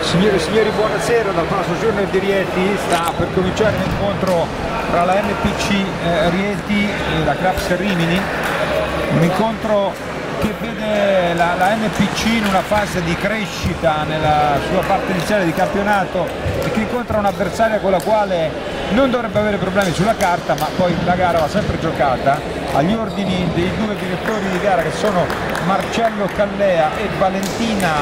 Signore e signori, buonasera dal Palazzo Journal di Rieti. Sta per cominciare l'incontro tra la NPC Rieti e la Crafts Rimini, un incontro che vede la NPC in una fase di crescita nella sua parte iniziale di campionato e che incontra un'avversaria con la quale non dovrebbe avere problemi sulla carta, ma poi la gara va sempre giocata agli ordini dei due direttori di gara, che sono Marcello Callea e Valentina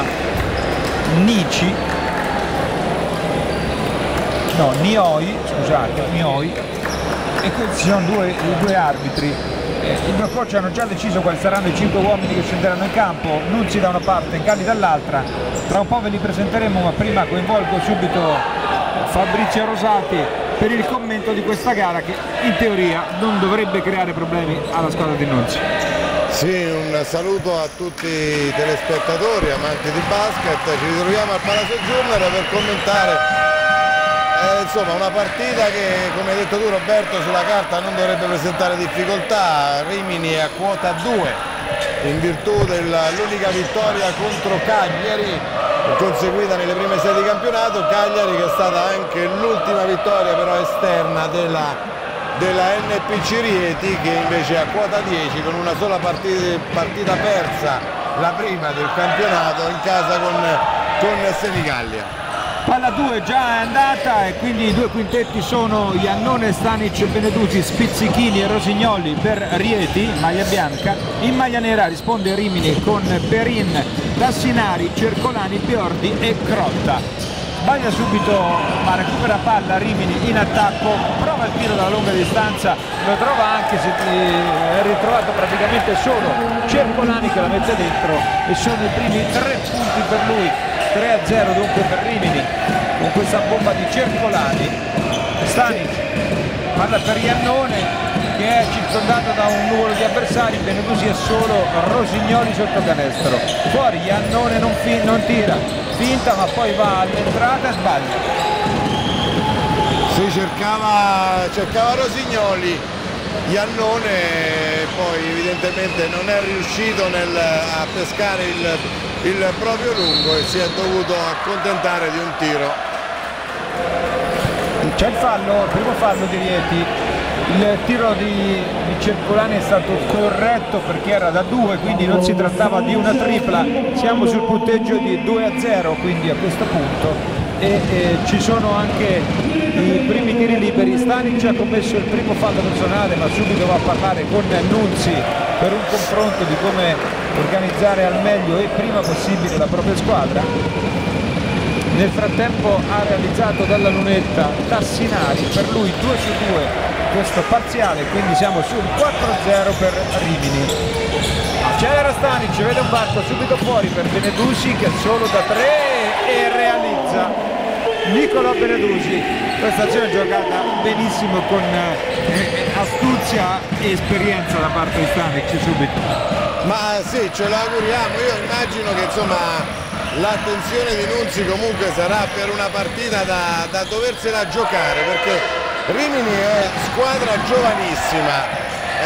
Nioi, e questi sono i due arbitri. I due coach hanno già deciso quali saranno i 5 uomini che scenderanno in campo, Nunzi da una parte, Galli dall'altra. Tra un po' ve li presenteremo, ma prima coinvolgo subito Fabrizio Rosati per il commento di questa gara che in teoria non dovrebbe creare problemi alla squadra di Nunzi. Sì, un saluto a tutti i telespettatori, amanti di basket. Ci ritroviamo al Palazzo Journal per commentare insomma una partita che, come hai detto tu Roberto, sulla carta non dovrebbe presentare difficoltà. Rimini è a quota 2 in virtù dell'unica vittoria contro Cagliari conseguita nelle prime 6 di campionato. Cagliari che è stata anche l'ultima vittoria però esterna della NPC Rieti, che invece è a quota 10 con una sola partita persa, la prima del campionato, in casa con Senigallia. Palla 2 già è andata e quindi i due quintetti sono Iannone, Stanic, Benedusi, Spizzichini e Rosignoli per Rieti, maglia bianca. In maglia nera risponde Rimini con Perin, Tassinari, Cercolani, Biordi e Crotta. Sbaglia subito ma recupera palla Rimini in attacco, prova il tiro dalla lunga distanza, lo trova anche se è ritrovato praticamente solo Cercolani che la mette dentro e sono i primi 3 punti per lui. 3-0 dunque per Rimini con questa bomba di Cercolani. Stanic palla per Iannone che è circondato da un numero di avversari, Benedusi è solo, Rosignoli sotto canestro, fuori Iannone non tira, finta ma poi va all'entrata e sbaglia. Si cercava Rosignoli, Iannone poi evidentemente non è riuscito a pescare il proprio lungo e si è dovuto accontentare di un tiro. C'è il primo fallo di Rieti. Il tiro di Cercolani è stato corretto perché era da 2, quindi non si trattava di una tripla. Siamo sul punteggio di 2-0 quindi a questo punto, e ci sono anche i primi tiri liberi. Stanic ha commesso il primo fallo personale, ma subito va a parlare con Nunzi per un confronto di come organizzare al meglio e prima possibile la propria squadra. Nel frattempo ha realizzato dalla lunetta Tassinari, per lui 2 su 2 questo parziale, quindi siamo sul 4-0 per Rimini. Accelera Stanic, vede un varco subito fuori per Benedusi che è solo da 3 e realizza Nicolò Benedusi. Questa azione è giocata benissimo con astuzia e esperienza da parte di Stanic subito. Ma sì, ce l'auguriamo. Io immagino che insomma l'attenzione di Nunzi comunque sarà per una partita da doversela giocare, perché Rimini è squadra giovanissima,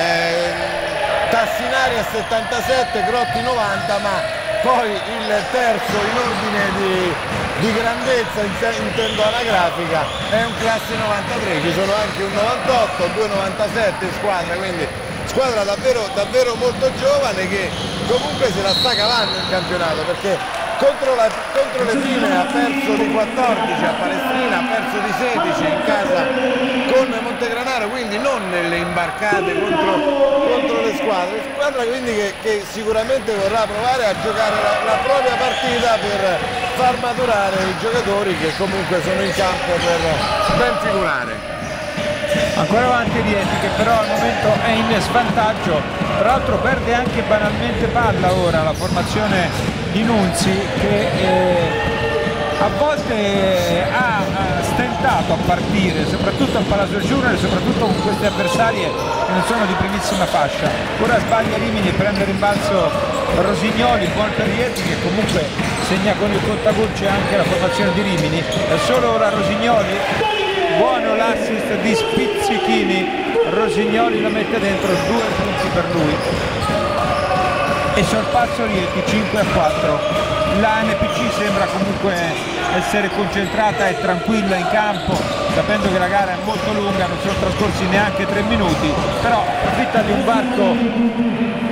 Tassinari a 77, Grotti 90, ma poi il terzo in ordine di grandezza, intendo anagrafica, è un classe 93, ci sono anche un 98, 2,97 in squadra, quindi squadra davvero molto giovane che comunque se la sta cavando in campionato, perché contro le prime ha perso di 14 a Palestrina, ha perso di 16 in casa con Montegranaro, quindi non nelle imbarcate contro le squadra quindi che sicuramente vorrà provare a giocare la propria partita per far maturare i giocatori che comunque sono in campo per ben figurare. Ancora avanti Rieti che però al momento è in svantaggio, tra l'altro perde anche banalmente palla ora la formazione di Nunzi che a volte ha stentato a partire, soprattutto al Palazzo Journal, soprattutto con queste avversarie che non sono di primissima fascia. Ora sbaglia Rimini e prende rimbalzo Rosignoli, buon per Rieti che comunque segna con il contagocce anche la formazione di Rimini. È solo ora Rosignoli, buono l'assist di Spizzichini, Rosignoli lo mette dentro, 2 punti per lui e sorpasso Rieti 5-4. la NPC sembra comunque essere concentrata e tranquilla in campo, sapendo che la gara è molto lunga, non sono trascorsi neanche 3 minuti, però approfitta di un varco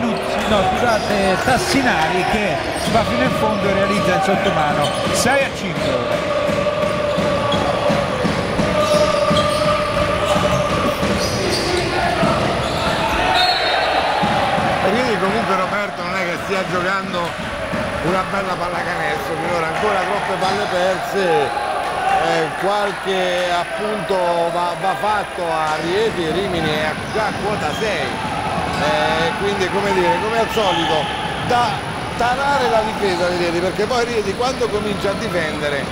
Tassinari che va fino in fondo e realizza in sottomano 6-5. Comunque Roberto non è che stia giocando una bella pallacanestro, finora ancora troppe palle perse, qualche appunto va fatto a Rieti. Rimini è già a quota 6, quindi come dire, come al solito da tarare la difesa di Rieti, perché poi Rieti quando comincia a difendere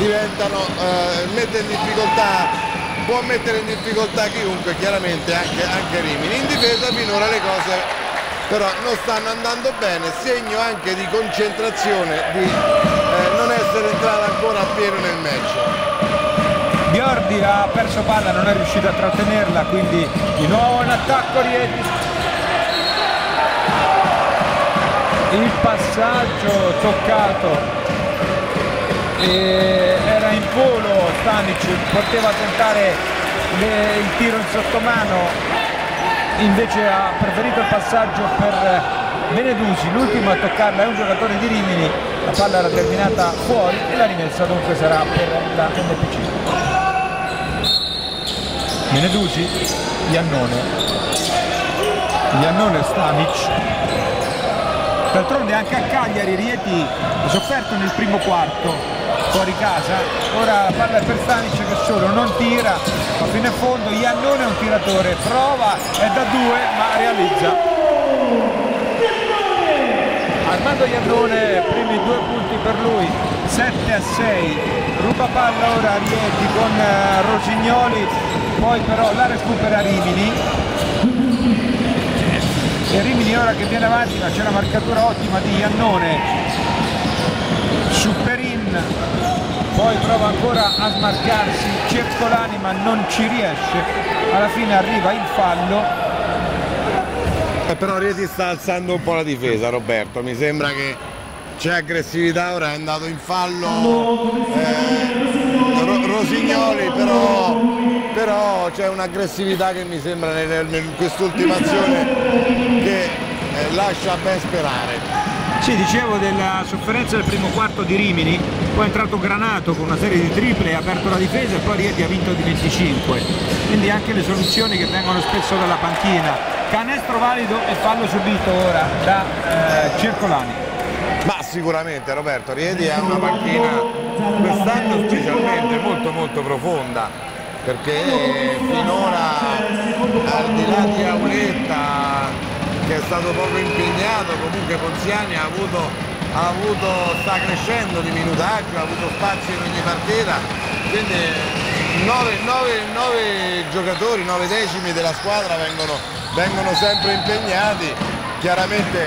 può mettere in difficoltà chiunque, chiaramente anche Rimini. In difesa finora le cose però non stanno andando bene, segno anche di concentrazione, di non essere entrata ancora a pieno nel match. Biordi ha perso palla, non è riuscito a trattenerla, quindi di nuovo in attacco Rieti. Il passaggio toccato e era in volo Stanic, poteva tentare il tiro in sottomano, invece ha preferito il passaggio per Benedusi, l'ultimo a toccarla è un giocatore di Rimini, la palla era terminata fuori e la rimessa dunque sarà per la NPC. Benedusi, Iannone Stanic. D'altronde anche a Cagliari Rieti ha sofferto nel primo quarto fuori casa, ora la palla è per Stanic che solo non tira, ma fino in fondo Iannone è un tiratore, prova, è da 2 ma realizza. Armando Iannone, primi 2 punti per lui, 7-6, ruba palla ora Rieti con Rosignoli, poi però la recupera Rimini. E Rimini ora che viene avanti, ma c'è una marcatura ottima di Iannone su Perin, poi prova ancora a smarcarsi Cercolani ma non ci riesce, alla fine arriva il fallo. Però Rieti sta alzando un po' la difesa, Roberto, mi sembra che c'è aggressività, ora è andato in fallo Rosignoli, però c'è un'aggressività che mi sembra in quest'ultima azione che lascia ben sperare. Sì, dicevo della sofferenza del primo quarto di Rimini, poi è entrato Granato con una serie di triple, ha aperto la difesa e poi Rieti ha vinto di 25, quindi anche le soluzioni che vengono spesso dalla panchina. Canestro valido e fallo subito ora da Cercolani. Ma sicuramente Roberto, Rieti ha una panchina quest'anno specialmente molto profonda, perché finora al di là di Auletta che è stato poco impegnato, comunque Ponziani sta crescendo di minutaggio, ha avuto spazio in ogni partita, quindi 9 giocatori, 9 decimi della squadra vengono sempre impegnati. Chiaramente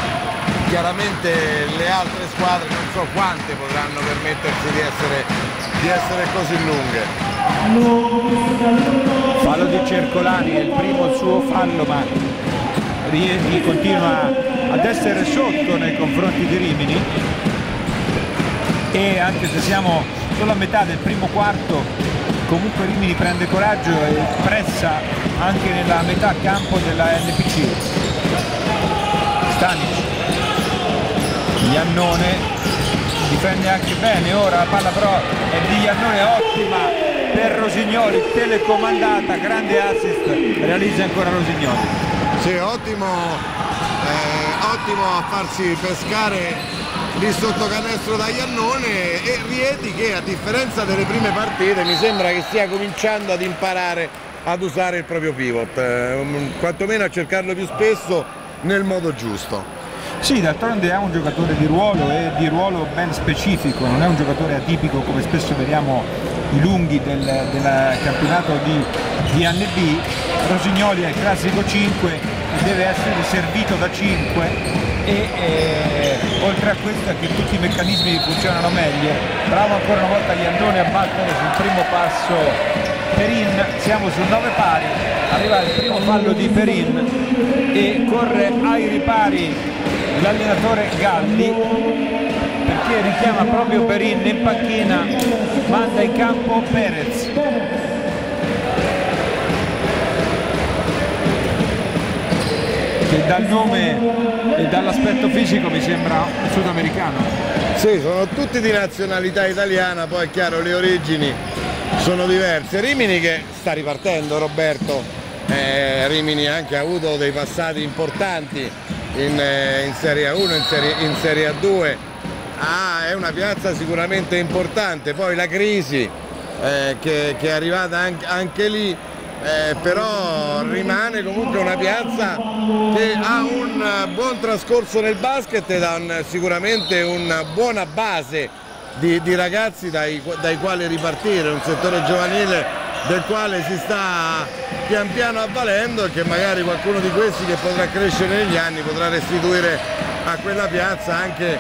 le altre squadre non so quante potranno permettersi di essere così lunghe. Fallo di Cercolani, è il primo suo fallo, ma Rieti continua ad essere sotto nei confronti di Rimini, e anche se siamo solo a metà del primo quarto comunque Rimini prende coraggio e pressa anche nella metà campo della NPC. Stanic, Iannone difende anche bene, ora la palla però è di Iannone, ottima per Rosignoli, telecomandata, grande assist, realizza ancora Rosignoli. Sì, ottimo a farsi pescare lì sotto canestro da Iannone, e Rieti che a differenza delle prime partite mi sembra che stia cominciando ad imparare ad usare il proprio pivot, quantomeno a cercarlo più spesso nel modo giusto. Sì, d'altronde è un giocatore di ruolo e di ruolo ben specifico, non è un giocatore atipico come spesso vediamo i lunghi del campionato di ANB. Rosignoli è il classico 5 e deve essere servito da 5 e oltre a questo è che tutti i meccanismi funzionano meglio. Bravo ancora una volta Iannone a battere sul primo passo Perin, siamo su 9 pari, arriva il primo fallo di Perin e corre ai ripari l'allenatore Galli. che richiama proprio Perin in panchina, manda in campo Perez. Che dal nome e dall'aspetto fisico mi sembra sudamericano. Sì, sono tutti di nazionalità italiana, poi è chiaro le origini sono diverse. Rimini che sta ripartendo, Roberto, Rimini anche ha avuto dei passati importanti in Serie A1, in Serie A2, è una piazza sicuramente importante, poi la crisi che è arrivata anche lì, però rimane comunque una piazza che ha un buon trascorso nel basket ed ha sicuramente una buona base di ragazzi dai quali ripartire, un settore giovanile del quale si sta pian piano avvalendo e che magari qualcuno di questi che potrà crescere negli anni potrà restituire a quella piazza anche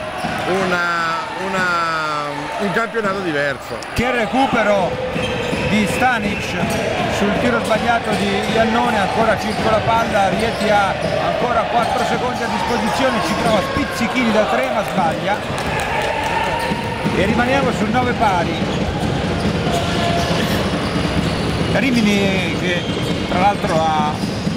un campionato diverso. Che recupero di Stanic sul tiro sbagliato di Iannone, ancora circola palla, Rieti ha ancora 4 secondi a disposizione, ci prova Spizzichini da 3 ma sbaglia e rimaniamo sul 9 pari. Rimini che tra l'altro ha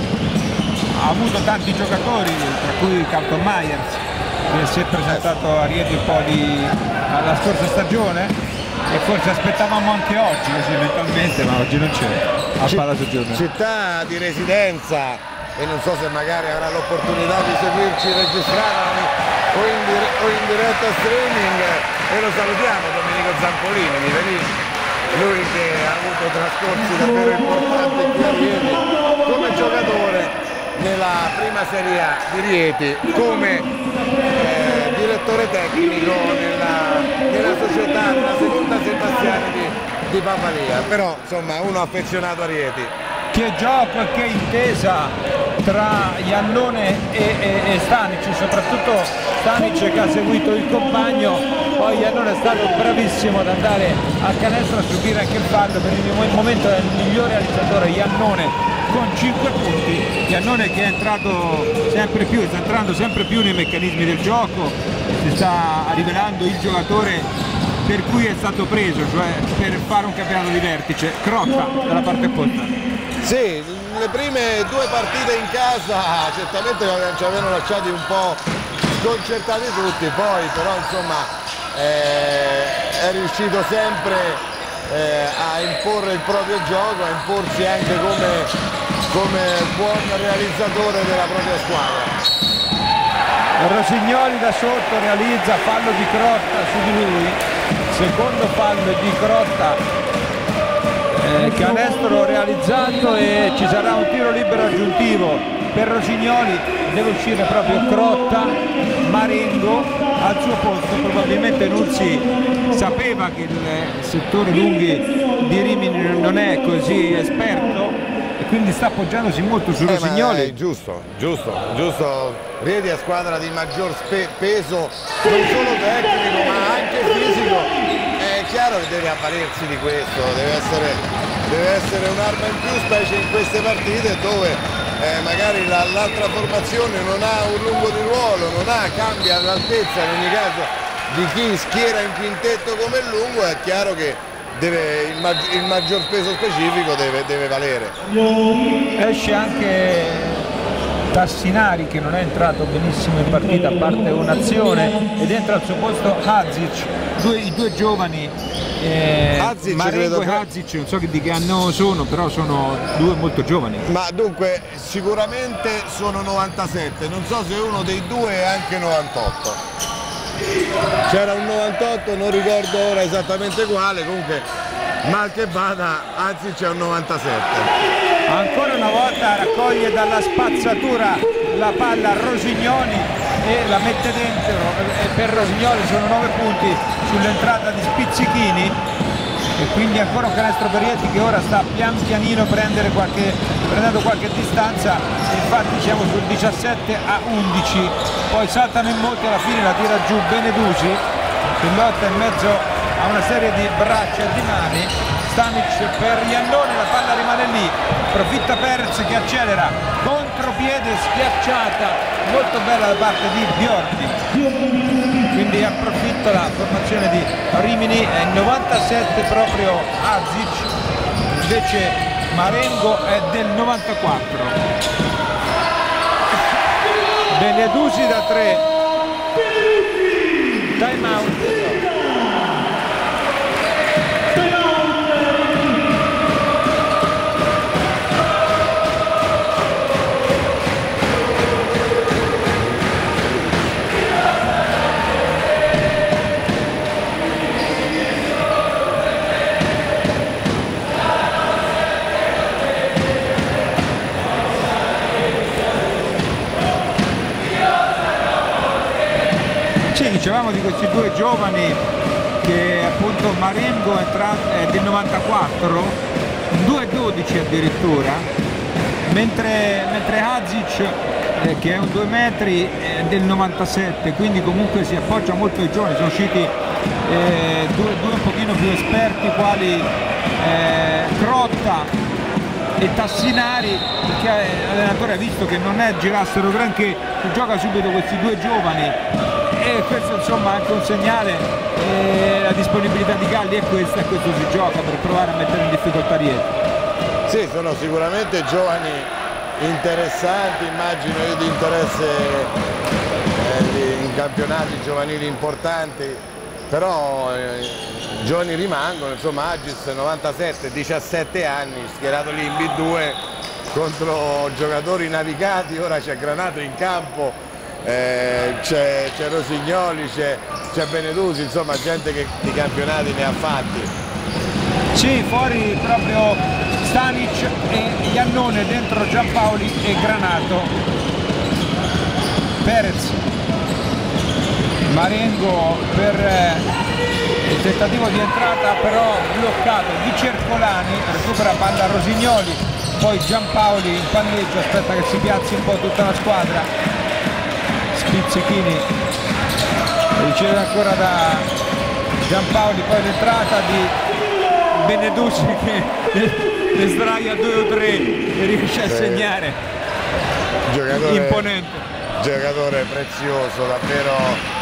avuto tanti giocatori, tra cui Carlton Myers, che si è presentato a Rieti un po' alla scorsa stagione e forse aspettavamo anche oggi così mentalmente, ma oggi non c'è a Palla Soggiorno. Città di residenza, e non so se magari avrà l'opportunità di seguirci registrata o in diretta streaming, e lo salutiamo Domenico Zampolini, mi vedi? Lui che ha avuto trascorsi davvero importanti qui a Rieti come giocatore nella prima Serie A di Rieti, come direttore tecnico nella società, nella seconda Sebastiani di Papalea, però insomma uno affezionato a Rieti. Che gioco e che intesa tra Iannone e Stanic, soprattutto Stanic che ha seguito il compagno, poi Iannone è stato bravissimo ad andare a canestro a subire anche il fallo, per il momento è il miglior realizzatore Iannone con 5 punti, Iannone che è entrato sempre più, sta entrando sempre più nei meccanismi del gioco, si sta rivelando il giocatore per cui è stato preso, cioè per fare un campionato di vertice. Crotta dalla parte opposta. Sì, le prime 2 partite in casa certamente ci avevano lasciati un po' sconcertati tutti, poi però insomma è riuscito sempre a imporre il proprio gioco, a imporsi anche come buon realizzatore della propria squadra. Rosignoli da sotto realizza fallo di Crotta su di lui, secondo fallo di Crotta, canestro realizzato e ci sarà un tiro libero aggiuntivo per Rosignoli, deve uscire proprio Crotta, Marengo al suo posto, probabilmente Nuzzi sapeva che il settore lunghi di Rimini non è così esperto e quindi sta appoggiandosi molto su Rosignoli. Giusto, Rieti è squadra di maggior peso non solo tecnico ma anche fisico, è chiaro che deve avvalersi di questo, deve essere un'arma in più, specie in queste partite dove magari l'altra formazione non ha un lungo di ruolo, cambia l'altezza in ogni caso di chi schiera in quintetto come il lungo, è chiaro che il maggior peso specifico deve valere. Esce anche Tassinari che non è entrato benissimo in partita a parte un'azione ed entra al suo posto Hadzic, i due giovani, Marengo e Hadzic, non so di che anno sono, però sono due molto giovani. Ma dunque sicuramente sono 97, non so se uno dei due è anche 98. C'era un 98, non ricordo ora esattamente quale, comunque mal che vada, anzi c'è un 97. Ancora una volta raccoglie dalla spazzatura la palla Rosignoli e la mette dentro, e per Rosignoli sono 9 punti sull'entrata di Spizzichini e quindi ancora un canestro per Rieti che ora sta pian pianino prendendo qualche distanza, e infatti siamo sul 17-11, poi saltano in molti, alla fine la tira giù Benedusi che lotta in mezzo a una serie di braccia e di mani. Stanic per Iannone, la palla rimane lì, approfitta Perez che accelera, contropiede schiacciata, molto bella da parte di Bjordi che quindi approfitta la formazione di Rimini. È 97 proprio Azic, invece Marengo è del 94. Benedusi da 3, time out. Dicevamo di questi due giovani che appunto Marengo è del 94, 2,12 addirittura, mentre Azic che è un 2 metri è del 97, quindi comunque si appoggia molto ai giovani. Sono usciti due un pochino più esperti quali Crotta e Tassinari, perché l'allenatore ha visto che non girassero granché, gioca subito questi due giovani. E questo insomma è anche un segnale, la disponibilità di Galli è questa, e questo si gioca per provare a mettere in difficoltà Rieti. Sì, sono sicuramente giovani interessanti, immagino io di interesse in campionati giovanili importanti, però giovani rimangono, insomma Agis 97, 17 anni, schierato lì in B2 contro giocatori navigati, ora c'è Granato in campo. C'è Rosignoli, c'è Benedusi, insomma gente che di campionati ne ha fatti. Sì, fuori proprio Stanic e Iannone, dentro Giampaoli e Granato. Perez, Marengo per il tentativo di entrata però bloccato di Cercolani, recupera palla Rosignoli, poi Giampaoli in palleggio, aspetta che si piazzi un po' tutta la squadra. Pizzichini riceve ancora da Giampaoli, poi l'entrata di Benedusi che ne sdraia 2 o 3 e riesce a segnare. Imponente, giocatore prezioso, davvero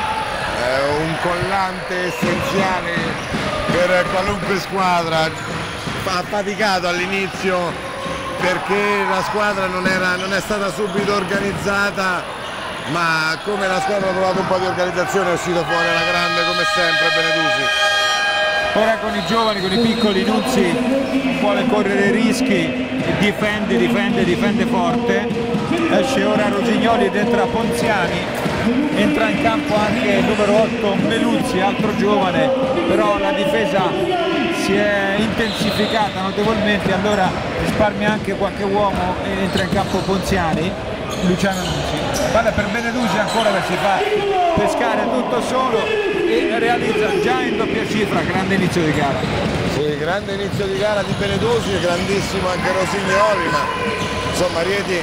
un collante essenziale per qualunque squadra. Ha faticato all'inizio perché la squadra non è stata subito organizzata, ma come la squadra ha trovato un po' di organizzazione è uscito fuori alla grande come sempre Benedusi. Ora con i giovani, con i piccoli, Nuzzi vuole correre rischi e difende forte. Esce ora Rosignoli ed entra Ponziani, entra in campo anche il numero 8 Meluzzi, altro giovane, però la difesa si è intensificata notevolmente, allora risparmia anche qualche uomo e entra in campo Ponziani. Luciano Nuzzi, palla per Benedusi ancora che si fa pescare tutto solo e realizza già in doppia cifra. Grande inizio di gara. Sì, grande inizio di gara di Benedusi, grandissimo anche Rosignoli, ma insomma Rieti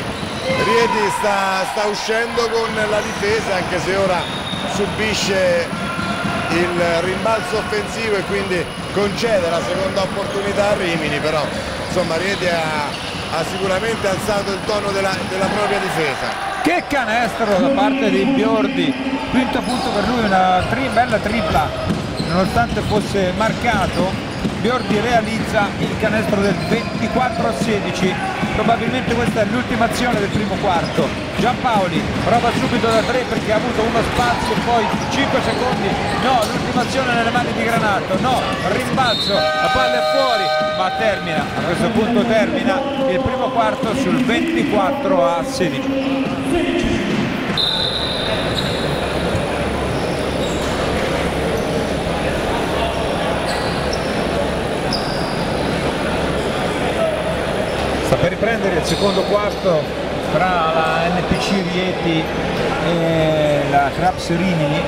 sta uscendo con la difesa, anche se ora subisce il rimbalzo offensivo e quindi concede la seconda opportunità a Rimini, però insomma Rieti ha sicuramente alzato il tono della propria difesa. Che canestro da parte di Biordi, quinto punto per lui, una bella tripla, nonostante fosse marcato. Biordi realizza il canestro del 24-16, probabilmente questa è l'ultima azione del primo quarto. Giampaoli prova subito da 3 perché ha avuto uno spazio, poi 5 secondi, no, l'ultima azione nelle mani di Granato, no, rimbalzo, la palla è fuori, ma termina, a questo punto termina il primo quarto sul 24-16. Sta per riprendere il secondo quarto tra la NPC Rieti e la Craps Rimini.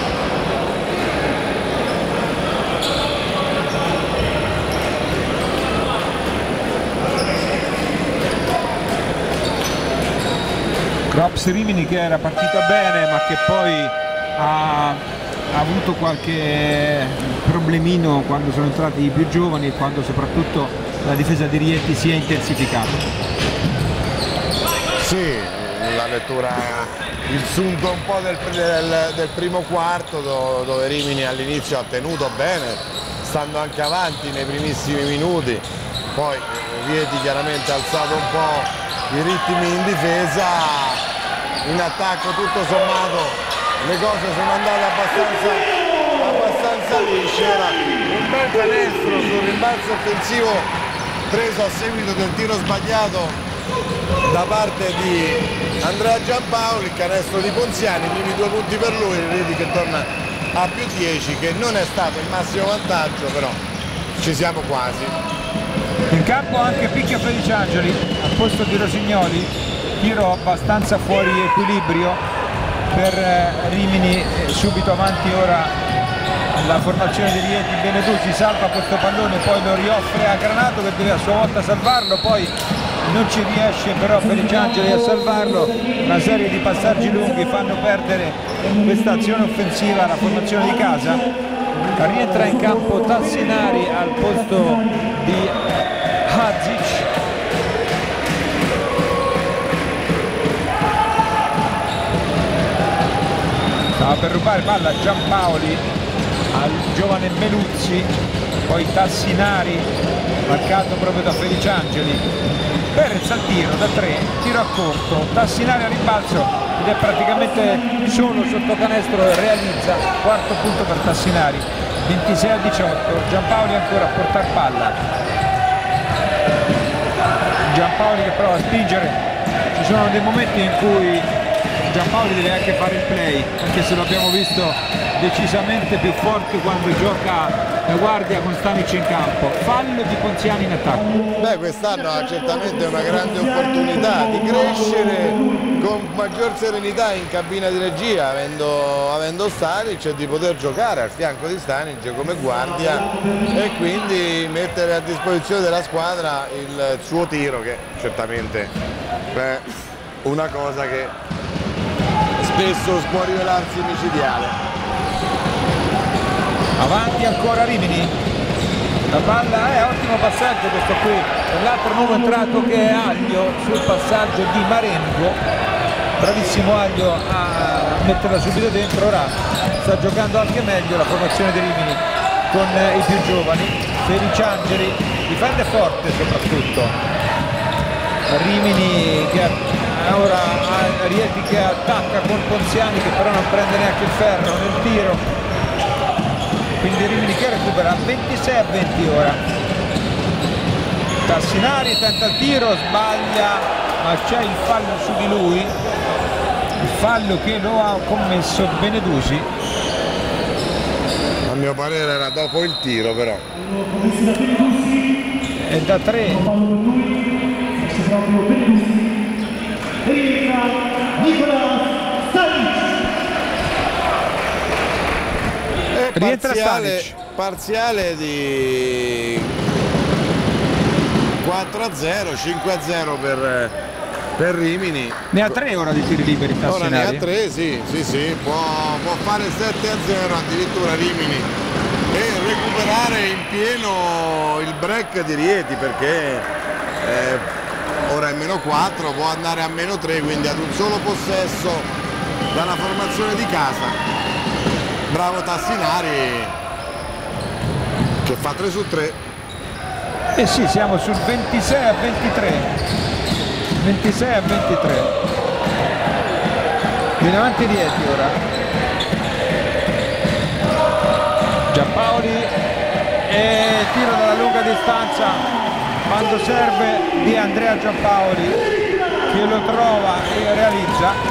Craps Rimini che era partita bene ma che poi ha avuto qualche problemino quando sono entrati i più giovani e quando soprattutto la difesa di Rieti si è intensificata. Sì, la lettura il sunto un po' del primo quarto, dove Rimini all'inizio ha tenuto bene, stando anche avanti nei primissimi minuti, poi Rieti chiaramente ha alzato un po' i ritmi in difesa, in attacco tutto sommato le cose sono andate abbastanza lisce. Ora un bel canestro sul rimbalzo offensivo preso a seguito del tiro sbagliato da parte di Andrea Giampaoli, il canestro di Ponziani, i primi 2 punti per lui, Rieti che torna a più 10, che non è stato il massimo vantaggio, però ci siamo quasi. In campo anche Picchio Feliciangeli al posto di Rosignoli, tiro abbastanza fuori equilibrio per Rimini, subito avanti ora la formazione di Rieti. Benedusi salva questo pallone, poi lo rioffre a Granato che deve a sua volta salvarlo, poi non ci riesce però Feliciangeli a salvarlo. Una serie di passaggi lunghi fanno perdere questa azione offensiva alla formazione di casa. Rientra in campo Tassinari al posto di Hadzic. Stava per rubare palla Giampaoli al giovane Meluzzi, poi Tassinari marcato proprio da Feliciangeli. Perez al tiro da 3, tiro a corto, Tassinari a rimbalzo ed è praticamente solo sotto canestro e realizza, quarto punto per Tassinari, 26-18, Giampaoli ancora a portar palla, Giampaoli che prova a spingere, ci sono dei momenti in cui Giampaoli deve anche fare il play, anche se lo abbiamo visto decisamente più forte quando gioca la guardia con Stanic in campo. Fallo di Ponziani in attacco. Beh, quest'anno ha certamente una grande opportunità di crescere con maggior serenità in cabina di regia, avendo Stanic, e di poter giocare al fianco di Stanic come guardia e quindi mettere a disposizione della squadra il suo tiro, che certamente è una cosa che spesso può rivelarsi micidiale. Avanti ancora Rimini, la palla è ottimo passaggio questo qui, l'altro nuovo entrato che è Aglio sul passaggio di Marengo, bravissimo Aglio a metterla subito dentro. Ora sta giocando anche meglio la formazione di Rimini con i più giovani. Feliciangeli difende forte soprattutto, Rimini che ora ha Rieti che attacca con Ponziani che però non prende neanche il ferro nel tiro, quindi Rimini che recupera 26-20 ora. Tassinari tenta il tiro, sbaglia, ma c'è il fallo su di lui, il fallo che lo ha commesso Benedusi. A mio parere era dopo il tiro, però. E da 3 rientra Stanic. Parziale di 4-0, 5-0 per Rimini. Ne ha 3 ora di tiri liberi Tassinari. Ora ne ha 3, sì, può fare 7-0 addirittura Rimini e recuperare in pieno il break di Rieti, perché ora è -4, può andare a -3, quindi ad un solo possesso dalla formazione di casa. Bravo Tassinari che fa 3 su 3. Eh sì, siamo sul 26-23. 26-23. Viene avanti Rieti ora. Giampaoli e tiro dalla lunga distanza quando serve di Andrea Giampaoli che lo trova e realizza.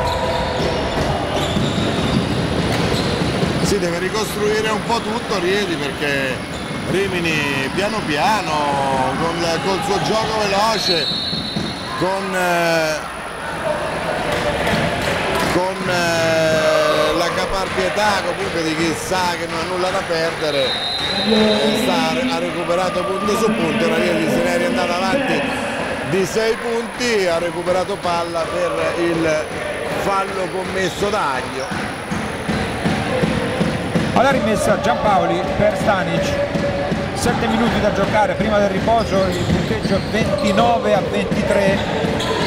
Si deve ricostruire un po' tutto Rieti, perché Rimini piano piano col suo gioco veloce, con la caparbietà comunque di chi sa che non ha nulla da perdere, ha recuperato punto su punto. La Rieti se ne è andata avanti di 6 punti, ha recuperato palla per il fallo commesso da Aglio. Alla rimessa Giampaoli per Stanic, 7 minuti da giocare prima del riposo, il punteggio 29-23.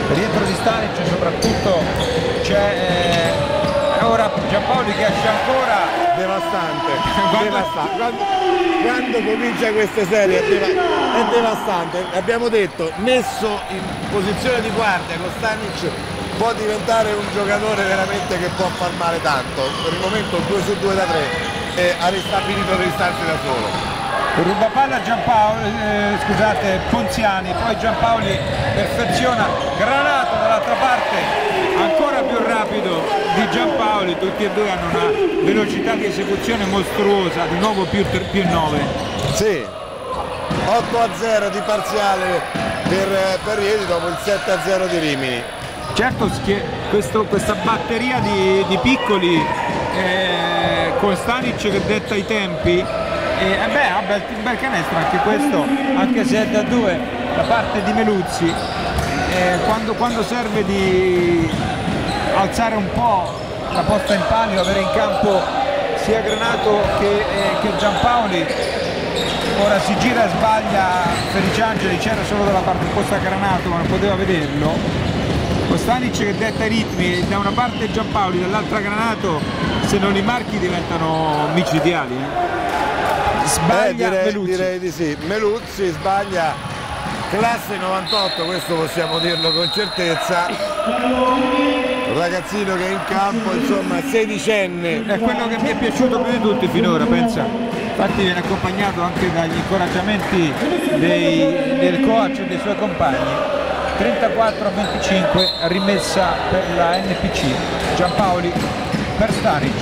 rientro di Stanic, soprattutto c'è ora Giampaoli che esce ancora. Devastante, quando comincia queste serie è devastante. Abbiamo detto, messo in posizione di guardia con Stanic può diventare un giocatore veramente che può far male tanto. Per il momento 2 su 2 da 3 e ha ristabilito le distanze da solo. Ruba palla Giampaoli, scusate, Ponziani, poi Giampaoli perfeziona, Granato dall'altra parte, ancora più rapido di Giampaoli, tutti e due hanno una velocità di esecuzione mostruosa, di nuovo più 9. Sì, 8-0 di parziale per Rieti dopo il 7-0 di Rimini. Certo, questa batteria di piccoli con Stanic che detta i tempi, un bel canestro anche questo, anche se è da 2 da parte di Meluzzi, quando serve di alzare un po' la posta in palio, avere in campo sia Granato che Giampaoli. Ora si gira e sbaglia Feliciangeli, c'era solo dalla parte opposta Granato ma non poteva vederlo. Stanic che detta i ritmi, da una parte Giampaoli, dall'altra Granato, se non li marchi diventano micidiali. Sbaglia Meluzzi. Direi di sì, Meluzzi sbaglia, classe 98, questo possiamo dirlo con certezza. Un ragazzino che è in campo, insomma, 16enne. È quello che mi è piaciuto più di tutti finora, pensa. Infatti viene accompagnato anche dagli incoraggiamenti del coach e dei suoi compagni. 34-25, rimessa per la NPC. Giampaoli per Stanic.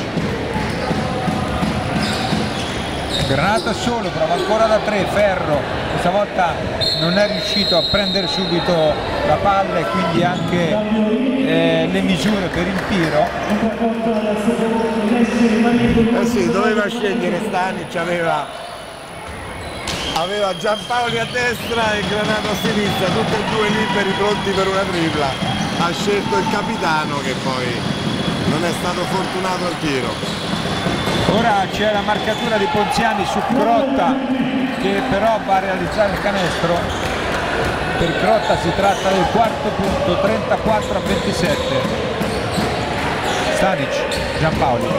Granato è solo, prova ancora da 3, Ferro, questa volta non è riuscito a prendere subito la palla e quindi anche le misure per il tiro. Sì, doveva scegliere Stanic, aveva Giampaoli a destra e Granato a sinistra, tutti e due liberi pronti per una tripla. Ha scelto il capitano che poi non è stato fortunato al tiro. Ora c'è la marcatura di Ponziani su Crotta che però va a realizzare il canestro. Per Crotta si tratta del quarto punto, 34-27. Stanic, Giampaoli.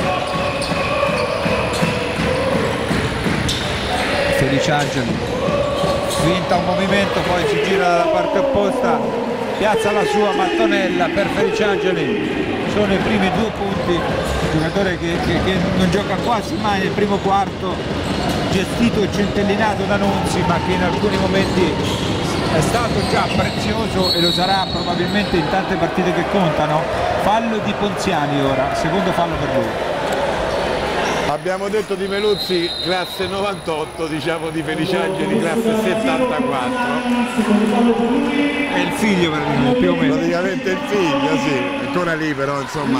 Feliciangeli finta un movimento, poi si gira dalla parte opposta, piazza la sua mattonella per Feliciangeli. Sono i primi 2 punti, giocatore che non gioca quasi mai nel primo quarto, gestito e centellinato da Nunzi, ma che in alcuni momenti è stato già prezioso e lo sarà probabilmente in tante partite che contano. Fallo di Ponziani ora, secondo fallo per lui. Abbiamo detto di Meluzzi classe 98, diciamo di Feliciangeli classe 74. È il figlio per me, più o meno. Praticamente il figlio, sì, ancora lì però insomma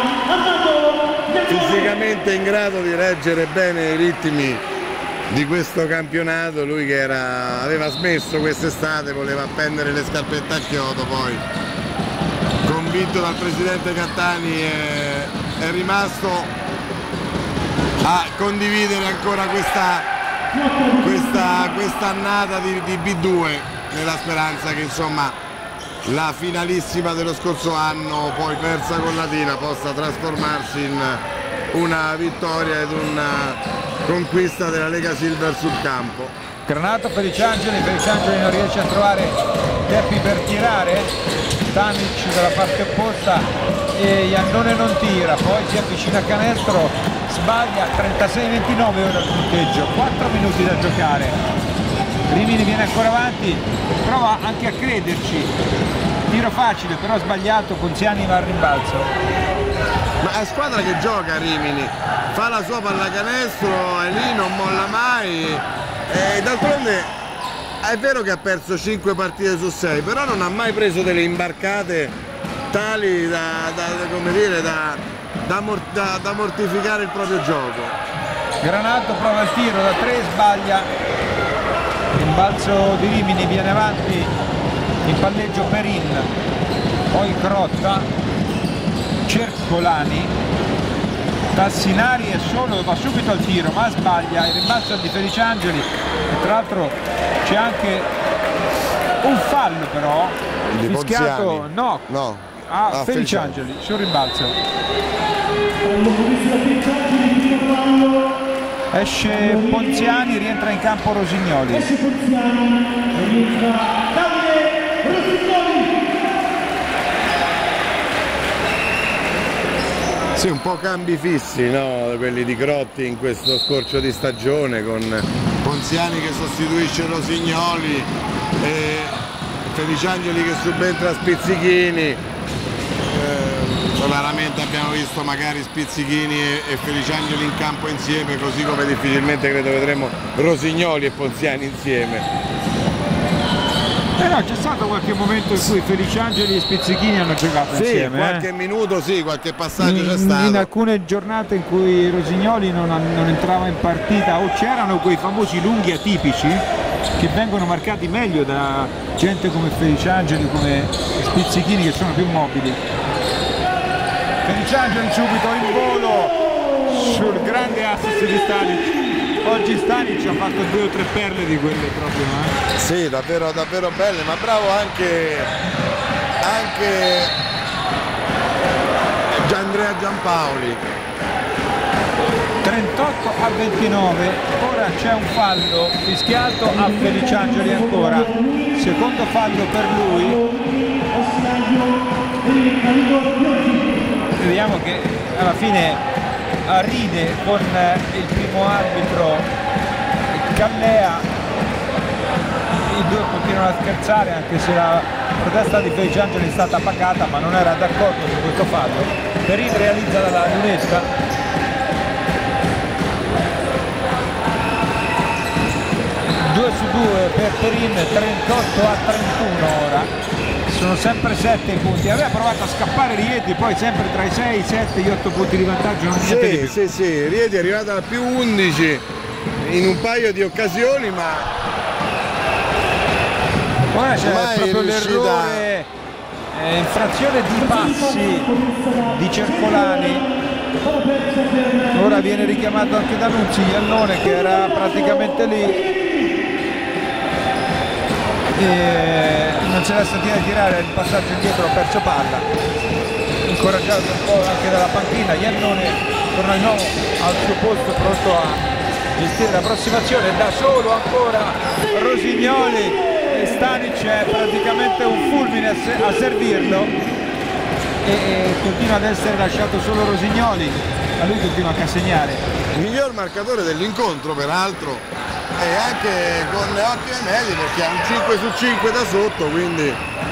fisicamente in grado di reggere bene i ritmi di questo campionato. Lui che aveva smesso quest'estate, voleva appendere le scarpette a chiodo, poi convinto dal presidente Cattani è rimasto a condividere ancora questa annata di B2, nella speranza che insomma la finalissima dello scorso anno, poi persa con Latina, possa trasformarsi in una vittoria ed una conquista della Lega Silver sul campo. Granato, Feliciangeli non riesce a trovare tempi per tirare, Stanic dalla parte opposta e Iannone non tira, poi si avvicina a canestro, sbaglia, 36-29 ora il punteggio, 4 minuti da giocare. Rimini viene ancora avanti, prova anche a crederci, tiro facile però sbagliato, Ponziani va al rimbalzo. Ma è squadra che gioca Rimini, fa la sua pallacanestro, è lì, non molla mai, e d'altronde è vero che ha perso 5 partite su 6, però non ha mai preso delle imbarcate tali da mortificare il proprio gioco. Granato prova il tiro da 3, sbaglia, rimbalzo di Rimini, viene avanti il palleggio Perin, poi Crotta, Cercolani, Tassinari è solo, va subito al tiro ma sbaglia, il rimbalzo di Feliciangeli, e tra l'altro c'è anche un fallo però fischiato Ponziani. no, a Feliciangeli sul rimbalzo. Esce Ponziani, rientra in campo Rosignoli. Sì, un po' cambi fissi, no? Quelli di Grotti in questo scorcio di stagione, con Ponziani che sostituisce Rosignoli e Feliciangeli che subentra a Spizzichini. Raramente abbiamo visto magari Spizzichini e Feliciangeli in campo insieme, così come difficilmente credo vedremo Rosignoli e Ponziani insieme. No, c'è stato qualche momento in cui Feliciangeli e Spizzichini hanno giocato insieme. Qualche minuto sì, qualche passaggio c'è stato. In alcune giornate in cui Rosignoli non entrava in partita, o c'erano quei famosi lunghi atipici che vengono marcati meglio da gente come Feliciangeli, come Spizzichini, che sono più mobili. Feliciangeli subito in volo sul grande assist di Stanic. Oggi Stanic ha fatto 2 o 3 perle di quelle proprio. Sì, davvero belle, ma bravo anche Andrea Giampaoli. 38-29, ora c'è un fallo fischiato a Feliciangeli ancora, secondo fallo per lui. Vediamo che alla fine ride con il primo arbitro Callea, i due continuano a scherzare anche se la protesta di Feliciangeli è stata pacata, ma non era d'accordo su questo fallo. Perin realizza la lunetta, 2 su 2 per Perin, 38-31 ora. Sono sempre 7 i punti, aveva provato a scappare Rieti, poi sempre tra i 6, i 7, gli 8 punti di vantaggio, non niente di più. Sì, Rieti è arrivata a più 11 in un paio di occasioni, ma ora c'è proprio l'errore, infrazione di passi di Cercolani. Ora viene richiamato anche Danuzzi, Iannone che era praticamente lì. Non ce l'ha sentita tirare, il passaggio indietro, ha perso palla, incoraggiato un po' anche dalla panchina. Iannone torna di nuovo al suo posto, pronto a gestire l'approssimazione, da solo ancora Rosignoli, e Stanic è praticamente un fulmine a servirlo e continua ad essere lasciato solo Rosignoli, a lui continua a segnare. il miglior marcatore dell'incontro peraltro, e anche con ottime medie perché ha un 5 su 5 da sotto, quindi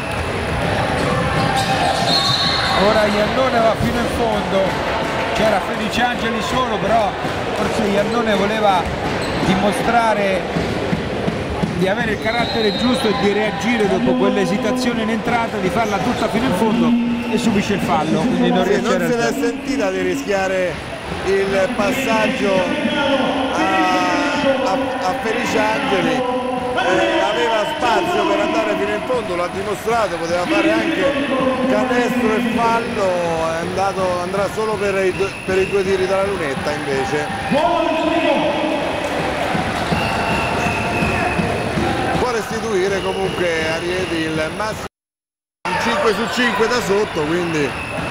ora Iannone va fino in fondo, c'era Feliciangeli solo, però forse Iannone voleva dimostrare di avere il carattere giusto e di reagire dopo quell'esitazione in entrata, di farla tutta fino in fondo, e subisce il fallo, quindi non riesce a non se l'è sentita di rischiare il passaggio a Feliciangeli. Aveva spazio per andare fino in fondo, l'ha dimostrato, poteva fare anche canestro e fallo, andrà solo per i due tiri dalla lunetta invece. Può restituire comunque a Rieti il massimo, un 5 su 5 da sotto, quindi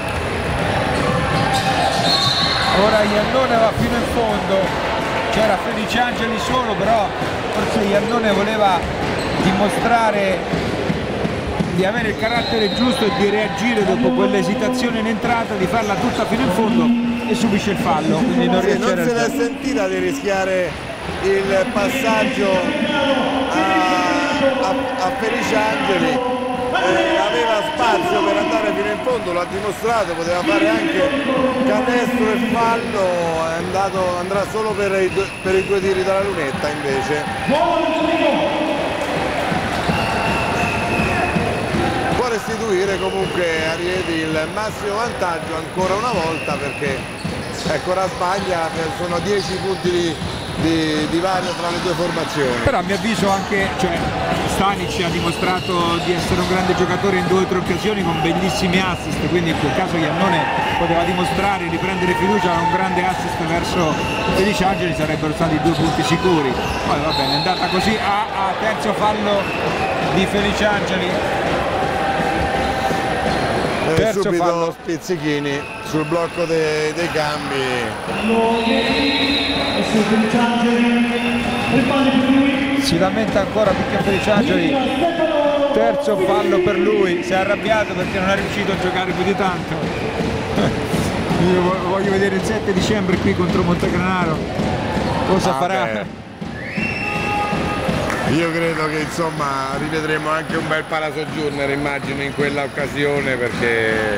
ora Iannone va fino in fondo, c'era Feliciangeli solo, però forse Iannone voleva dimostrare di avere il carattere giusto e di reagire dopo quell'esitazione in entrata, di farla tutta fino in fondo, e subisce il fallo, quindi non riesce a non se l'è sentita di rischiare il passaggio a Feliciangeli. Aveva spazio per andare fino in fondo, l'ha dimostrato, poteva fare anche canestro e fallo, andrà solo per i due tiri dalla lunetta invece. Può restituire comunque a Rieti il massimo vantaggio ancora una volta, perché ecco, ora sbaglia, sono 10 punti di vario tra le due formazioni. Però a mio avviso anche Stanic ha dimostrato di essere un grande giocatore in 2 o 3 occasioni con bellissimi assist, quindi in quel caso Iannone poteva dimostrare, riprendere fiducia, un grande assist verso Feliciangeli, sarebbero stati 2 punti sicuri. Poi va bene, è andata così a terzo fallo di Feliciangeli. subito fallo. Spizzichini sul blocco dei cambi. Si lamenta ancora Picchia Feliciaggioli, terzo fallo per lui, si è arrabbiato perché non è riuscito a giocare più di tanto. Io voglio vedere il 7 dicembre qui contro Montegranaro cosa farà. Beh. Io credo che insomma rivedremo anche un bel Palasoggiorner, immagino, in quella occasione, perché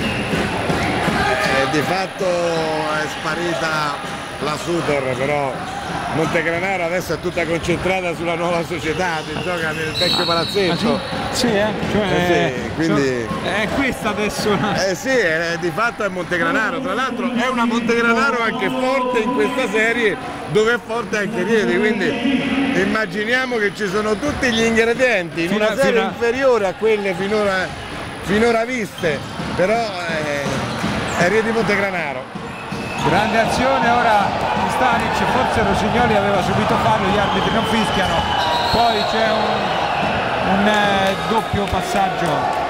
di fatto è sparita la Sutor, però Montegranaro adesso è tutta concentrata sulla nuova società, si gioca nel vecchio palazzetto. Sì, cioè, sì, quindi è questa adesso. sì, di fatto è Montegranaro, tra l'altro è una Montegranaro anche forte in questa serie, dove è forte anche Rieti, quindi immaginiamo che ci sono tutti gli ingredienti in una serie inferiore a quelle finora viste, però è Rieti Montegranaro. Grande azione ora di Stanic, forse Rosignoli aveva subito fallo, gli arbitri non fischiano, poi c'è un doppio passaggio,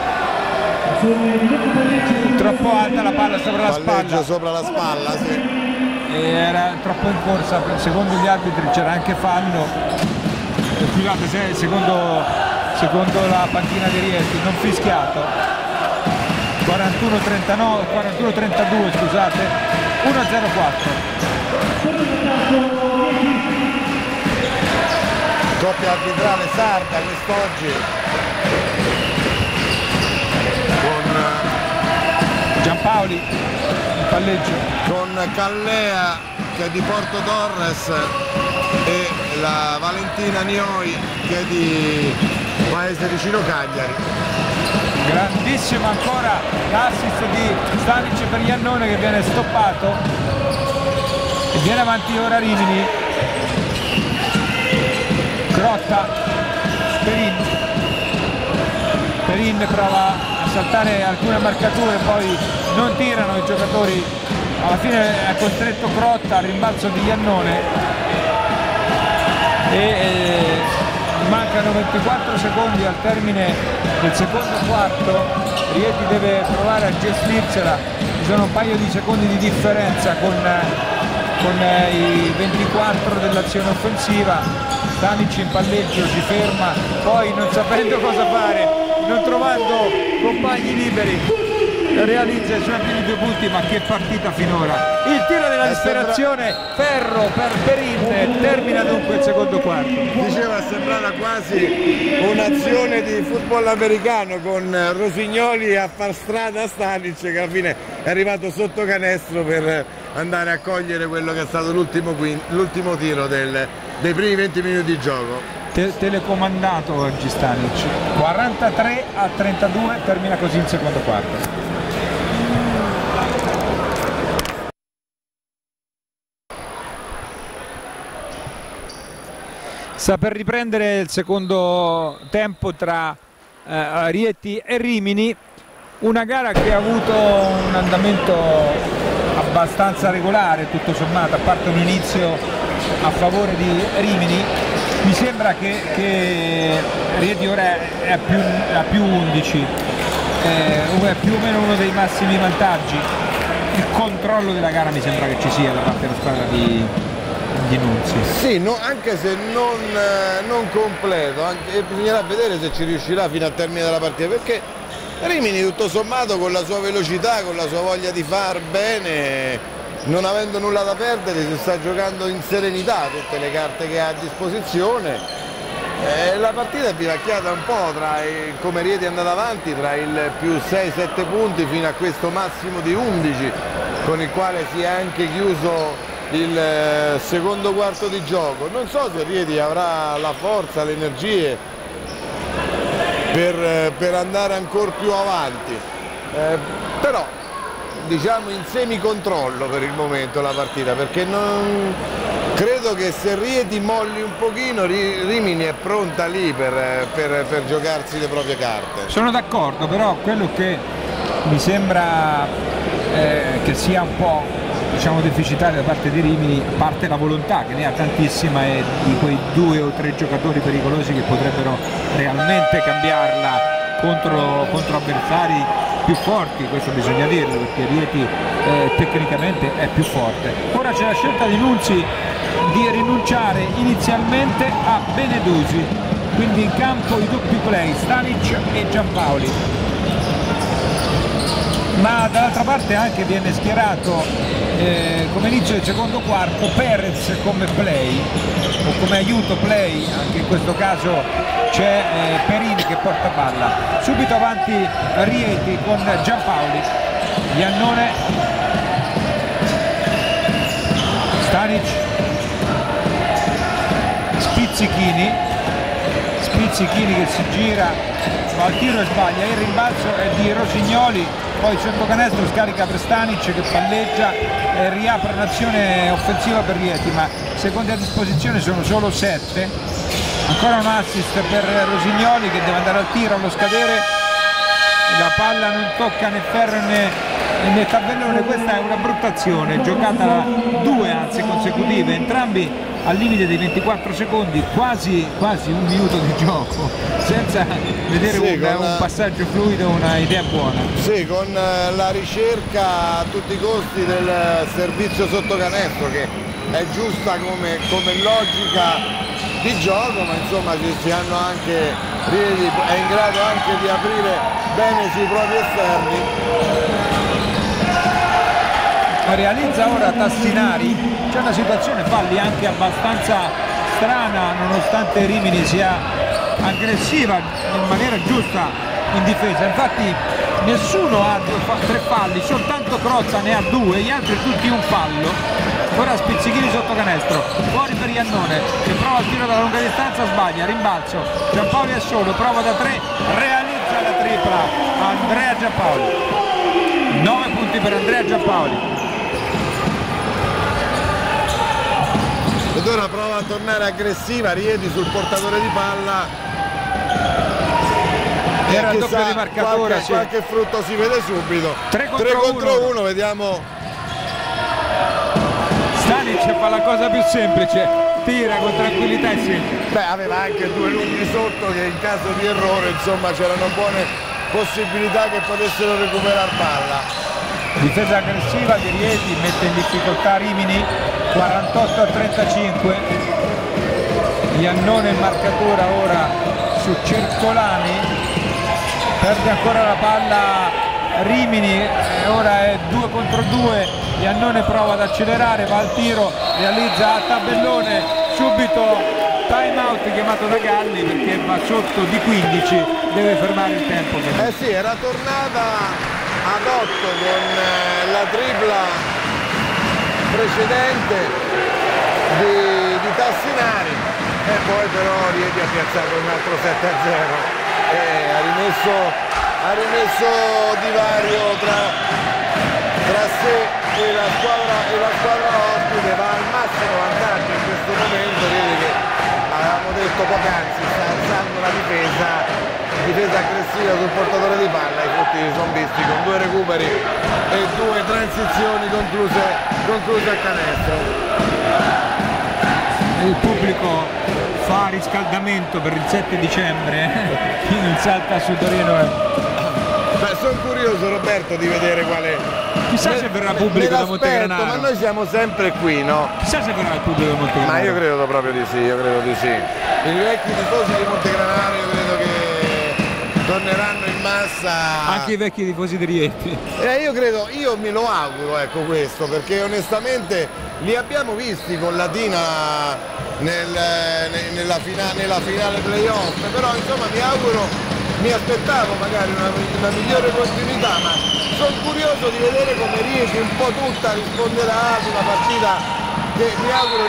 troppo alta la palla sopra la spalla. Sopra la spalla, sì. E era troppo in corsa, secondo gli arbitri c'era anche fallo, scusate, secondo la panchina di Rieti non fischiato. 41-32, scusate, 1-0-4. Doppia arbitrale sarda quest'oggi con Giampaoli in palleggio, con Callea che è di Porto Torres e la Valentina Nioi che è di Paese vicino Cagliari. grandissimo ancora l'assist di Stanic per Iannone che viene stoppato e viene avanti ora Rimini. Grotta, Perin prova a saltare alcune marcature, poi non tirano i giocatori, alla fine è costretto Grotta al rimbalzo di Iannone e mancano 24 secondi al termine del secondo quarto. Rieti deve provare a gestirsela, ci sono un paio di secondi di differenza con i 24 dell'azione offensiva. Stanic in palleggio si ferma, poi non sapendo cosa fare, non trovando compagni liberi, realizza i suoi primi 2 punti. Ma che partita finora, il tiro della disperazione, ferro per Perin, termina dunque il secondo quarto. Diceva, sembrava quasi un'azione di football americano, con Rosignoli a far strada a Stanic che alla fine è arrivato sotto canestro per andare a cogliere quello che è stato l'ultimo tiro dei primi 20 minuti di gioco. Telecomandato oggi Stanic. 43-32, termina così il secondo quarto. Sta per riprendere il secondo tempo tra Rieti e Rimini, una gara che ha avuto un andamento abbastanza regolare tutto sommato, a parte un inizio a favore di Rimini. Mi sembra che Rieti ora è a più 11, è più o meno uno dei massimi vantaggi. Il controllo della gara mi sembra che ci sia da parte della squadra di Nunzi. Sì, no, anche se non completo, bisognerà vedere se ci riuscirà fino al termine della partita, perché Rimini tutto sommato con la sua velocità, con la sua voglia di far bene, non avendo nulla da perdere, si sta giocando in serenità tutte le carte che ha a disposizione. La partita è bivacchiata un po' come Rieti è andata avanti, tra il più 6-7 punti fino a questo massimo di 11 con il quale si è anche chiuso il secondo quarto di gioco. Non so se Rieti avrà la forza, le energie per andare ancora più avanti, però diciamo in semicontrollo per il momento la partita, perché non credo che se Rieti molli un pochino Rimini è pronta lì per giocarsi le proprie carte. Sono d'accordo, però quello che mi sembra che sia un po', diciamo, deficitario da parte di Rimini, a parte la volontà che ne ha tantissima e di quei 2 o 3 giocatori pericolosi che potrebbero realmente cambiarla contro avversari più forti, questo bisogna dirlo, perché Rieti tecnicamente è più forte. Ora c'è la scelta di Nunzi di rinunciare inizialmente a Benedusi, quindi in campo i doppi play Stanic e Giampaoli, ma dall'altra parte anche viene schierato come inizio del secondo quarto Perez come play o come aiuto play, anche in questo caso c'è Perini che porta palla, subito avanti Rieti con Giampaoli, Iannone, Stanic, Spizzichini che si gira, va al tiro e sbaglia, il rimbalzo è di Rosignoli, poi sotto canestro scarica per Stanic che palleggia e riapre un'azione offensiva per Rieti, ma secondi a disposizione sono solo 7, ancora un assist per Rosignoli che deve andare al tiro allo scadere, la palla non tocca né ferro né tabellone, questa è una brutta azione, giocata 2 anzi consecutive, entrambi al limite dei 24 secondi, quasi un minuto di gioco, senza vedere un passaggio fluido, una idea buona. Sì, con la ricerca a tutti i costi del servizio sotto canestro, che è giusta come logica di gioco, ma insomma si hanno anche, Rieti è in grado anche di aprire bene sui propri esterni. Realizza ora Tassinari, c'è una situazione falli anche abbastanza strana, nonostante Rimini sia aggressiva in maniera giusta in difesa, infatti nessuno ha 3 falli, soltanto Crozza ne ha 2, gli altri tutti un fallo. Ora Spizzichini sotto canestro, fuori per Iannone che prova il tiro dalla lunga distanza, sbaglia, rimbalzo, Giampaoli è solo, prova da 3, realizza la tripla Andrea Giampaoli, 9 punti per Andrea Giampaoli. Ed ora prova a tornare aggressiva Rieti sul portatore di palla. Era il doppio di marcatore, qualche frutto si vede subito. 3 contro 1, vediamo. Stanic fa la cosa più semplice, tira con tranquillità e semplice. Beh, aveva anche 2 lunghi sotto che in caso di errore insomma c'erano buone possibilità che potessero recuperare palla. Difesa aggressiva di Rieti, mette in difficoltà Rimini, 48-35, Iannone in marcatura ora su Cercolani, perde ancora la palla Rimini, ora è 2 contro 2, Iannone prova ad accelerare, va al tiro, realizza a tabellone, subito time out chiamato da Galli perché va sotto di 15, deve fermare il tempo. Sì, era tornata ad 8 con la tripla precedente di Tassinari e poi però Rieti ha piazzato un altro 7-0 e ha rimesso divario tra sé e la squadra ospite, va al massimo vantaggio in questo momento. Rieti che avevamo detto poc'anzi sta alzando la difesa aggressiva sul portatore di palla, i frutti si sono visti con 2 recuperi e 2 transizioni concluse a canestro. Il pubblico fa riscaldamento per il 7 dicembre, chi non salta su Torino. Beh, sono curioso Roberto di vedere quale. Chissà se verrà pubblico da Montegranaro. Ma noi siamo sempre qui, no? Chissà se verrà il pubblico da Montegranaro. Ma io credo proprio di sì, I vecchi tifosi di Montegranaro io credo che torneranno in massa. Anche i vecchi tifosi di Rieti. Io me lo auguro, ecco questo, perché onestamente li abbiamo visti con Latina nella finale playoff, però insomma mi aspettavo magari una migliore continuità, ma sono curioso di vedere come Rieti un po' tutta risponderà ad una partita che mi auguro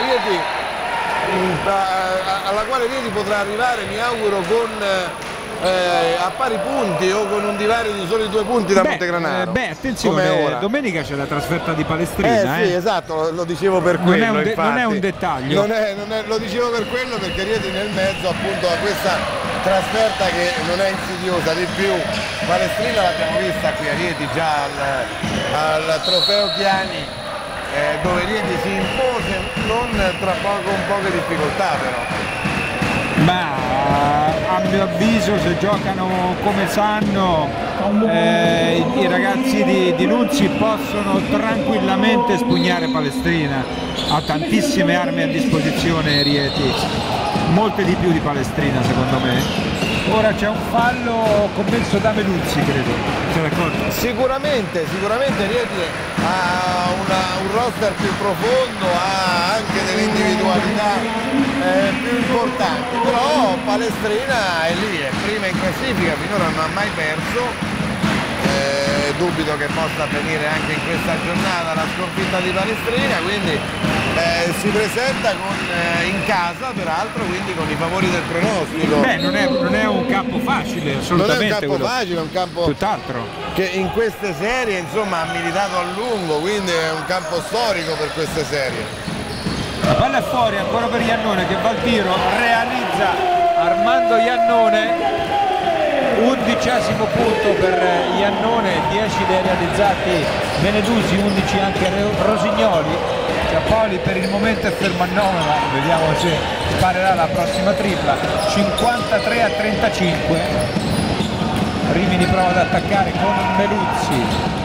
alla quale Rieti potrà arrivare, mi auguro con a pari punti o con un divario di soli 2 punti da Montegranaro. Attenzione, domenica c'è la trasferta di Palestrina. Sì, esatto, lo dicevo per quello. Non è un dettaglio. Lo dicevo per quello perché Rieti nel mezzo appunto a questa trasferta che non è insidiosa di più. Palestrina l'abbiamo vista qui a Rieti già al trofeo Chiani, dove Rieti si impose non tra poco con poche difficoltà però. Ma ha a mio avviso, se giocano come sanno, i ragazzi di Nuzzi possono tranquillamente spugnare Palestrina. Ha tantissime armi a disposizione Rieti, molte di più di Palestrina secondo me. Ora c'è un fallo commesso da Meluzzi, credo. Sei d'accordo? Sicuramente Rieti ha un roster più profondo, ha anche delle individualità più importanti, però Palestrina è lì, è prima in classifica, finora non ha mai perso. Dubito che possa avvenire anche in questa giornata la sconfitta di Palestrina, quindi si presenta in casa peraltro, quindi con i favori del pronostico. Beh, non è un campo facile, assolutamente. Non è un campo facile, è un campo tutt'altro che in queste serie insomma ha militato a lungo, quindi è un campo storico per queste serie. La palla è fuori ancora per Iannone che va al tiro, realizza Armando Iannone. 11° punto per Iannone, 10 dei realizzati Benedusi, 11 anche Rosignoli. Ciappoli per il momento è fermo a 9, ma vediamo se sparerà la prossima tripla. 53-35. Rimini prova ad attaccare con Meluzzi,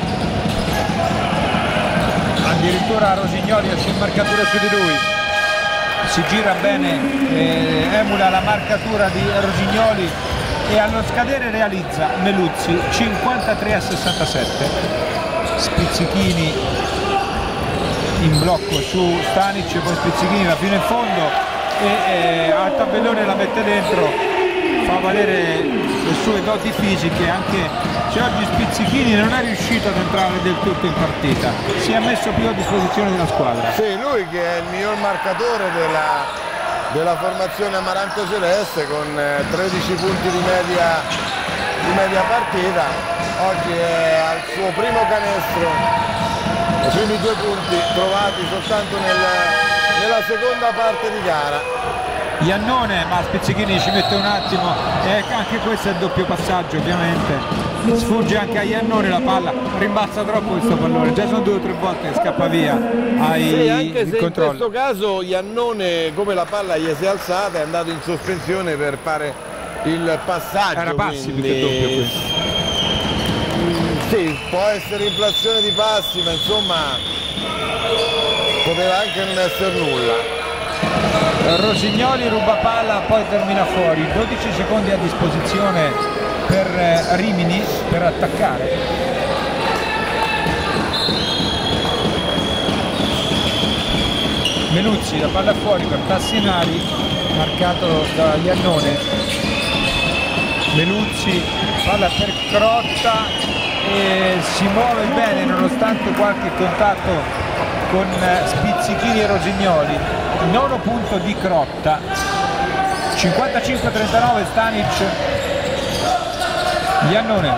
addirittura Rosignoli è in marcatura su di lui, si gira bene, emula la marcatura di Rosignoli e allo scadere realizza Meluzzi. 53-67. Spizzichini in blocco su Stanic, poi Spizzichini va fino in fondo e al tabellone la mette dentro, fa valere le sue doti fisiche, anche se oggi Spizzichini non è riuscito ad entrare del tutto in partita, si è messo più a disposizione della squadra. Sì, lui che è il miglior marcatore della formazione Amaranto Celeste, con 13 punti di media partita, oggi è al suo primo canestro, i primi 2 punti trovati soltanto nella seconda parte di gara. Iannone, ma Spizzichini ci mette un attimo e anche questo è il doppio passaggio, ovviamente sfugge anche a Iannone la palla, rimbalza troppo questo pallone, già sono 2 o 3 volte che scappa via sì, anche se controllo. In questo caso Iannone, come la palla gli si è alzata, è andato in sospensione per fare il passaggio. Era passi più che doppio questo. Sì, può essere inflazione di passi, ma insomma poteva anche non essere nulla. Rosignoli ruba palla, poi termina fuori. 12 secondi a disposizione per Rimini per attaccare. Meluzzi, la palla fuori per Tassinari, marcato da Iannone. Meluzzi, palla per Crotta e si muove bene nonostante qualche contatto con Spizzichini e Rosignoli. 9 punto di Crotta. 55-39 Stanic. Iannone,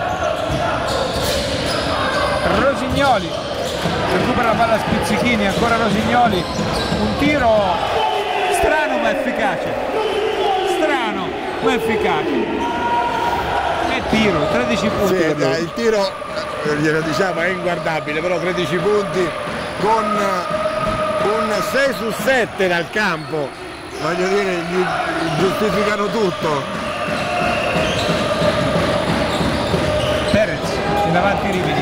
Rosignoli recupera la palla Spizzichini, ancora Rosignoli, un tiro strano ma efficace, strano ma efficace. Tiro, 13 punti. Sì, il tiro glielo diciamo è inguardabile, però 13 punti con un 6 su 7 dal campo, voglio dire, gli giustificano tutto. Perez in avanti Rimini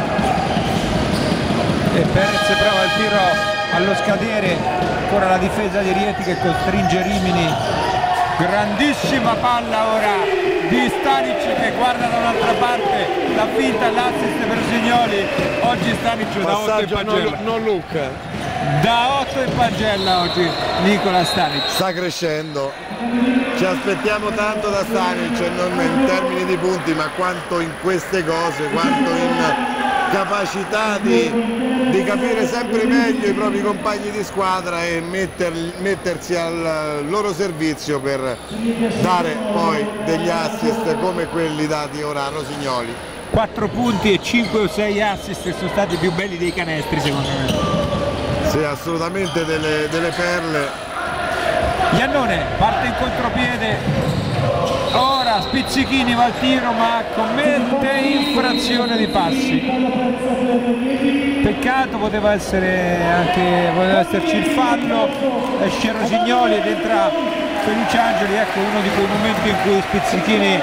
e Perez prova il tiro allo scadere, ancora la difesa di Rieti che costringe Rimini. Grandissima palla ora di Stanic che guarda da un'altra parte, la finta, l'assist per Rosignoli. Oggi Stanic da 8 in pagella. Non look. Da 8 in pagella oggi Nicola Stanic. Sta crescendo. Ci aspettiamo tanto da Stanic, non in termini di punti, ma quanto in queste cose, quanto in capacità di capire sempre meglio i propri compagni di squadra e mettersi al loro servizio per dare poi degli assist come quelli dati ora a Rosignoli. 4 punti e 5 o 6 assist che sono stati più belli dei canestri secondo me. Sì, assolutamente delle perle. Iannone parte in contropiede. Ora Spizzichini va al tiro ma commette infrazione di passi. Peccato, poteva esserci il fallo. Esce Rosignoli ed entra Feliciangeli. Ecco uno di quei momenti in cui Spizzichini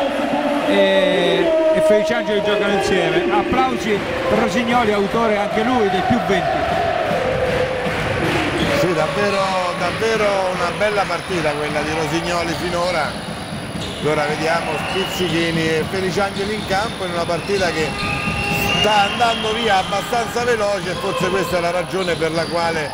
e Feliciangeli giocano insieme. Applausi per Rosignoli, autore anche lui del +20. Sì, davvero una bella partita quella di Rosignoli finora. Ora vediamo Spizzichini e Feliciangeli in campo in una partita che sta andando via abbastanza veloce, e forse questa è la ragione per la quale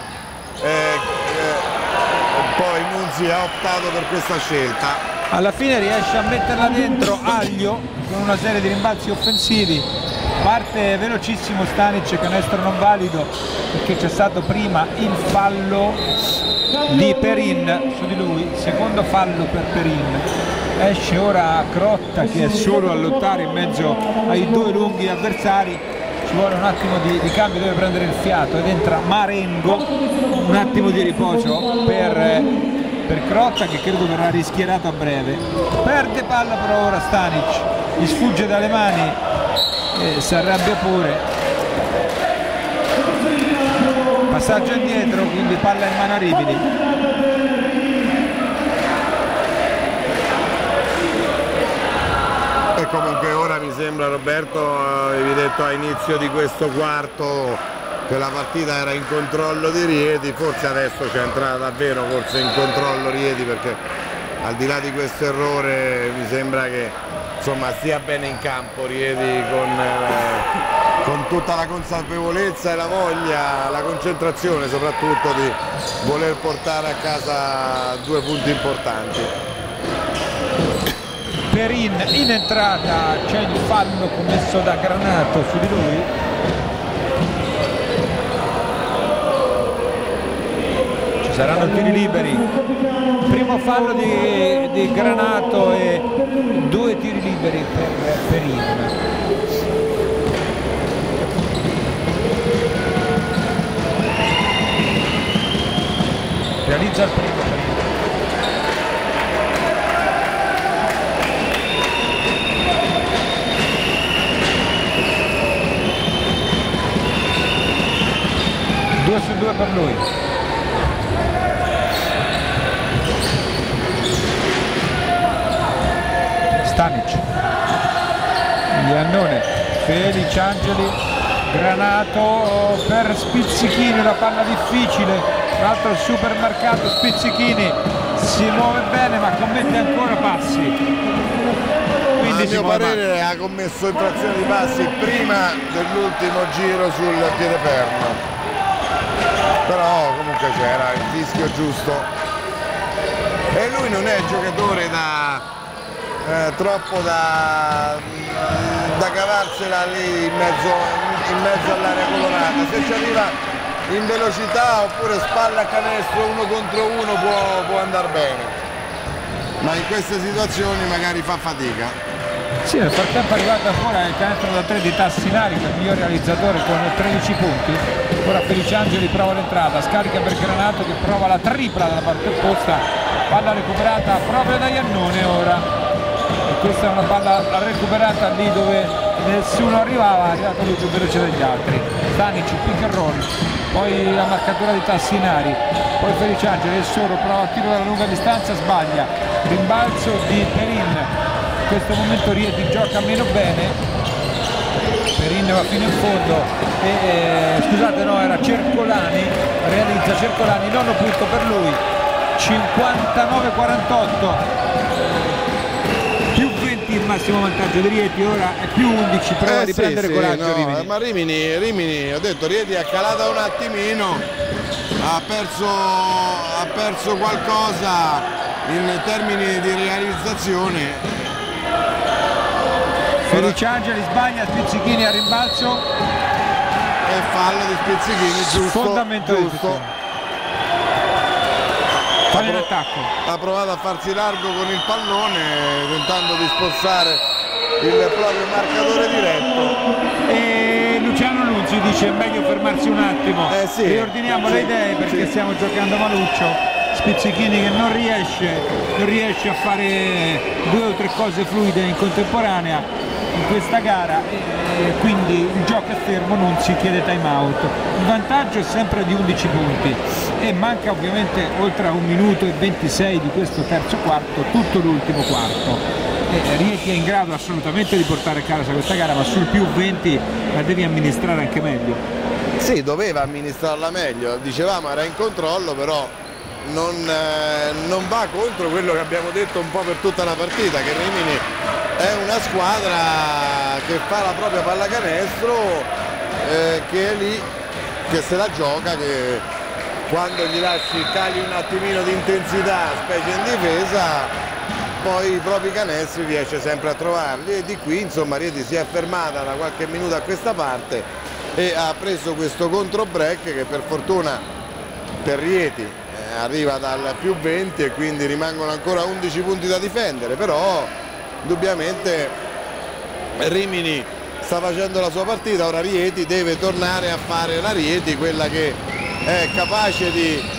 poi Nunzi ha optato per questa scelta. Alla fine riesce a metterla dentro Aglio con una serie di rimbalzi offensivi, parte velocissimo Stanic, canestro non valido perché c'è stato prima il fallo di Perin su di lui, secondo fallo per Perin. Esce ora Crotta che è solo a lottare in mezzo ai due lunghi avversari, ci vuole un attimo di cambio, deve prendere il fiato ed entra Marengo, un attimo di riposo per Crotta che credo verrà rischierato a breve. Perde palla però ora Stanic, gli sfugge dalle mani e si arrabbia pure. Passaggio indietro, quindi palla in mano a Rimini. E comunque ora mi sembra, Roberto, avevi detto a inizio di questo quarto che la partita era in controllo di Rieti, forse adesso c'è entrata davvero forse in controllo Rieti, perché al di là di questo errore mi sembra che insomma stia bene in campo Rieti con tutta la consapevolezza e la voglia, la concentrazione soprattutto di voler portare a casa 2 punti importanti. Perin in entrata, c'è il fallo commesso da Granato su di lui. Ci saranno tiri liberi, primo fallo di Granato e 2 tiri liberi per Perin. Realizza il primo. 2 su 2 per lui. Stanic, Iannone, Feliciangeli, Granato per Spizzichini, una palla difficile, tra l'altro supermercato. Spizzichini si muove bene ma commette ancora passi. A mio parere ha commesso infrazione di passi prima dell'ultimo giro sul piedefermo, però comunque c'era il fischio giusto e lui non è giocatore troppo da cavarsela lì in mezzo all'area colorata. Se ci arriva in velocità oppure spalla a canestro 1 contro 1 può andare bene, ma in queste situazioni magari fa fatica. Sì, nel frattempo è arrivata fuori il canestro da 3 di Tassinari, che è il miglior realizzatore con 13 punti. Ora Feliciangeli prova l'entrata, scarica per Granato che prova la tripla dalla parte opposta, palla recuperata proprio da Iannone ora, e questa è una palla recuperata lì dove nessuno arrivava, è arrivato lui più veloce degli altri. Stanic, pick and roll, poi la marcatura di Tassinari, poi Feliciangeli è solo, prova a tiro dalla lunga distanza, sbaglia, rimbalzo di Perin. In questo momento Rieti gioca meno bene, Perin va fino in fondo e scusate, no, era Cercolani, realizza Cercolani, nono punto per lui, 59-48, più 20 il massimo vantaggio di Rieti, ora è più 11, prova a riprendere sì, coraggio. no, Rimini. ma Rimini, ho detto, Rieti è calata un attimino, ha perso qualcosa in termini di realizzazione. Feliciangeli sbaglia, Spizzichini a rimbalzo e fallo di Spizzichini, giusto, fondamento giusto. Fallo in attacco. Ha provato a farsi largo con il pallone tentando di spostare il proprio marcatore diretto. E Luciano Nunzi dice è meglio fermarsi un attimo, sì, riordiniamo sì, le idee perché sì. stiamo giocando maluccio. Spizzichini che non riesce a fare 2 o 3 cose fluide in contemporanea, in questa gara e quindi il gioco è fermo, non si chiede time out. Il vantaggio è sempre di 11 punti e manca ovviamente oltre a 1 minuto e 26 di questo terzo quarto tutto l'ultimo quarto. Rieti è in grado assolutamente di portare a casa questa gara, ma sul più 20 la devi amministrare anche meglio. Sì, doveva amministrarla meglio, dicevamo era in controllo, però non va contro quello che abbiamo detto un po' per tutta la partita, che Rimini è una squadra che fa la propria pallacanestro, che è lì, che se la gioca, che quando gli lasci cali un attimino di intensità, specie in difesa, poi i propri canestri riesce sempre a trovarli, e di qui insomma Rieti si è fermata da qualche minuto a questa parte e ha preso questo contro break che per fortuna per Rieti arriva dal più 20 e quindi rimangono ancora 11 punti da difendere, però indubbiamente Rimini sta facendo la sua partita. Ora Rieti deve tornare a fare la Rieti, quella che è capace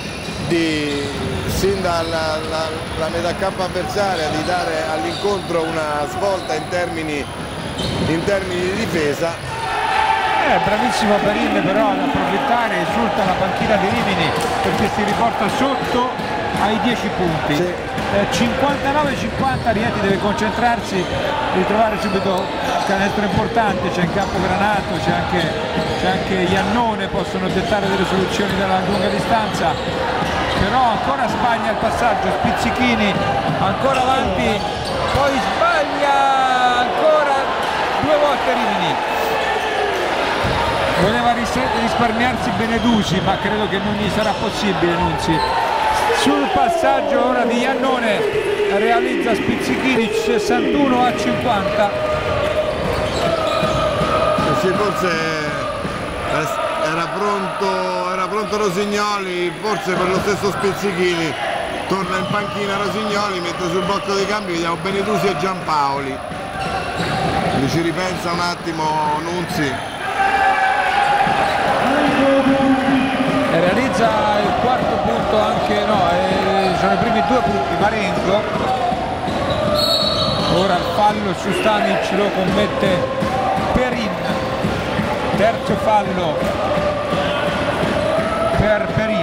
sin dalla metà campo avversaria di dare all'incontro una svolta in termini di difesa. Bravissimo Perin però ad approfittare, esulta la panchina di Rimini perché si riporta sotto ai 10 punti. Sì. 59-50, Rieti deve concentrarsi, ritrovare subito un canestro importante, c'è in campo Granato, c'è anche Iannone, possono dettare delle soluzioni dalla lunga distanza, però ancora sbaglia il passaggio, Spizzichini ancora avanti, poi sbaglia ancora 2 volte Rimini. Voleva risparmiarsi Benedusi, ma credo che non gli sarà possibile, Nunzi. Sul passaggio ora di Iannone realizza Spizzichini 61-50. Sì, forse era pronto Rosignoli, forse per lo stesso Spizzichini. Torna in panchina Rosignoli, mentre sul blocco dei cambi vediamo Benedusi e Giampaoli. Quindi ci ripensa un attimo Nunzi. Realizza il quarto punto anche, sono i primi 2 punti Marengo. Ora il fallo su Stanic lo commette Perin, terzo fallo per Perin.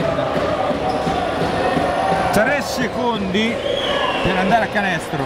3 secondi per andare a canestro,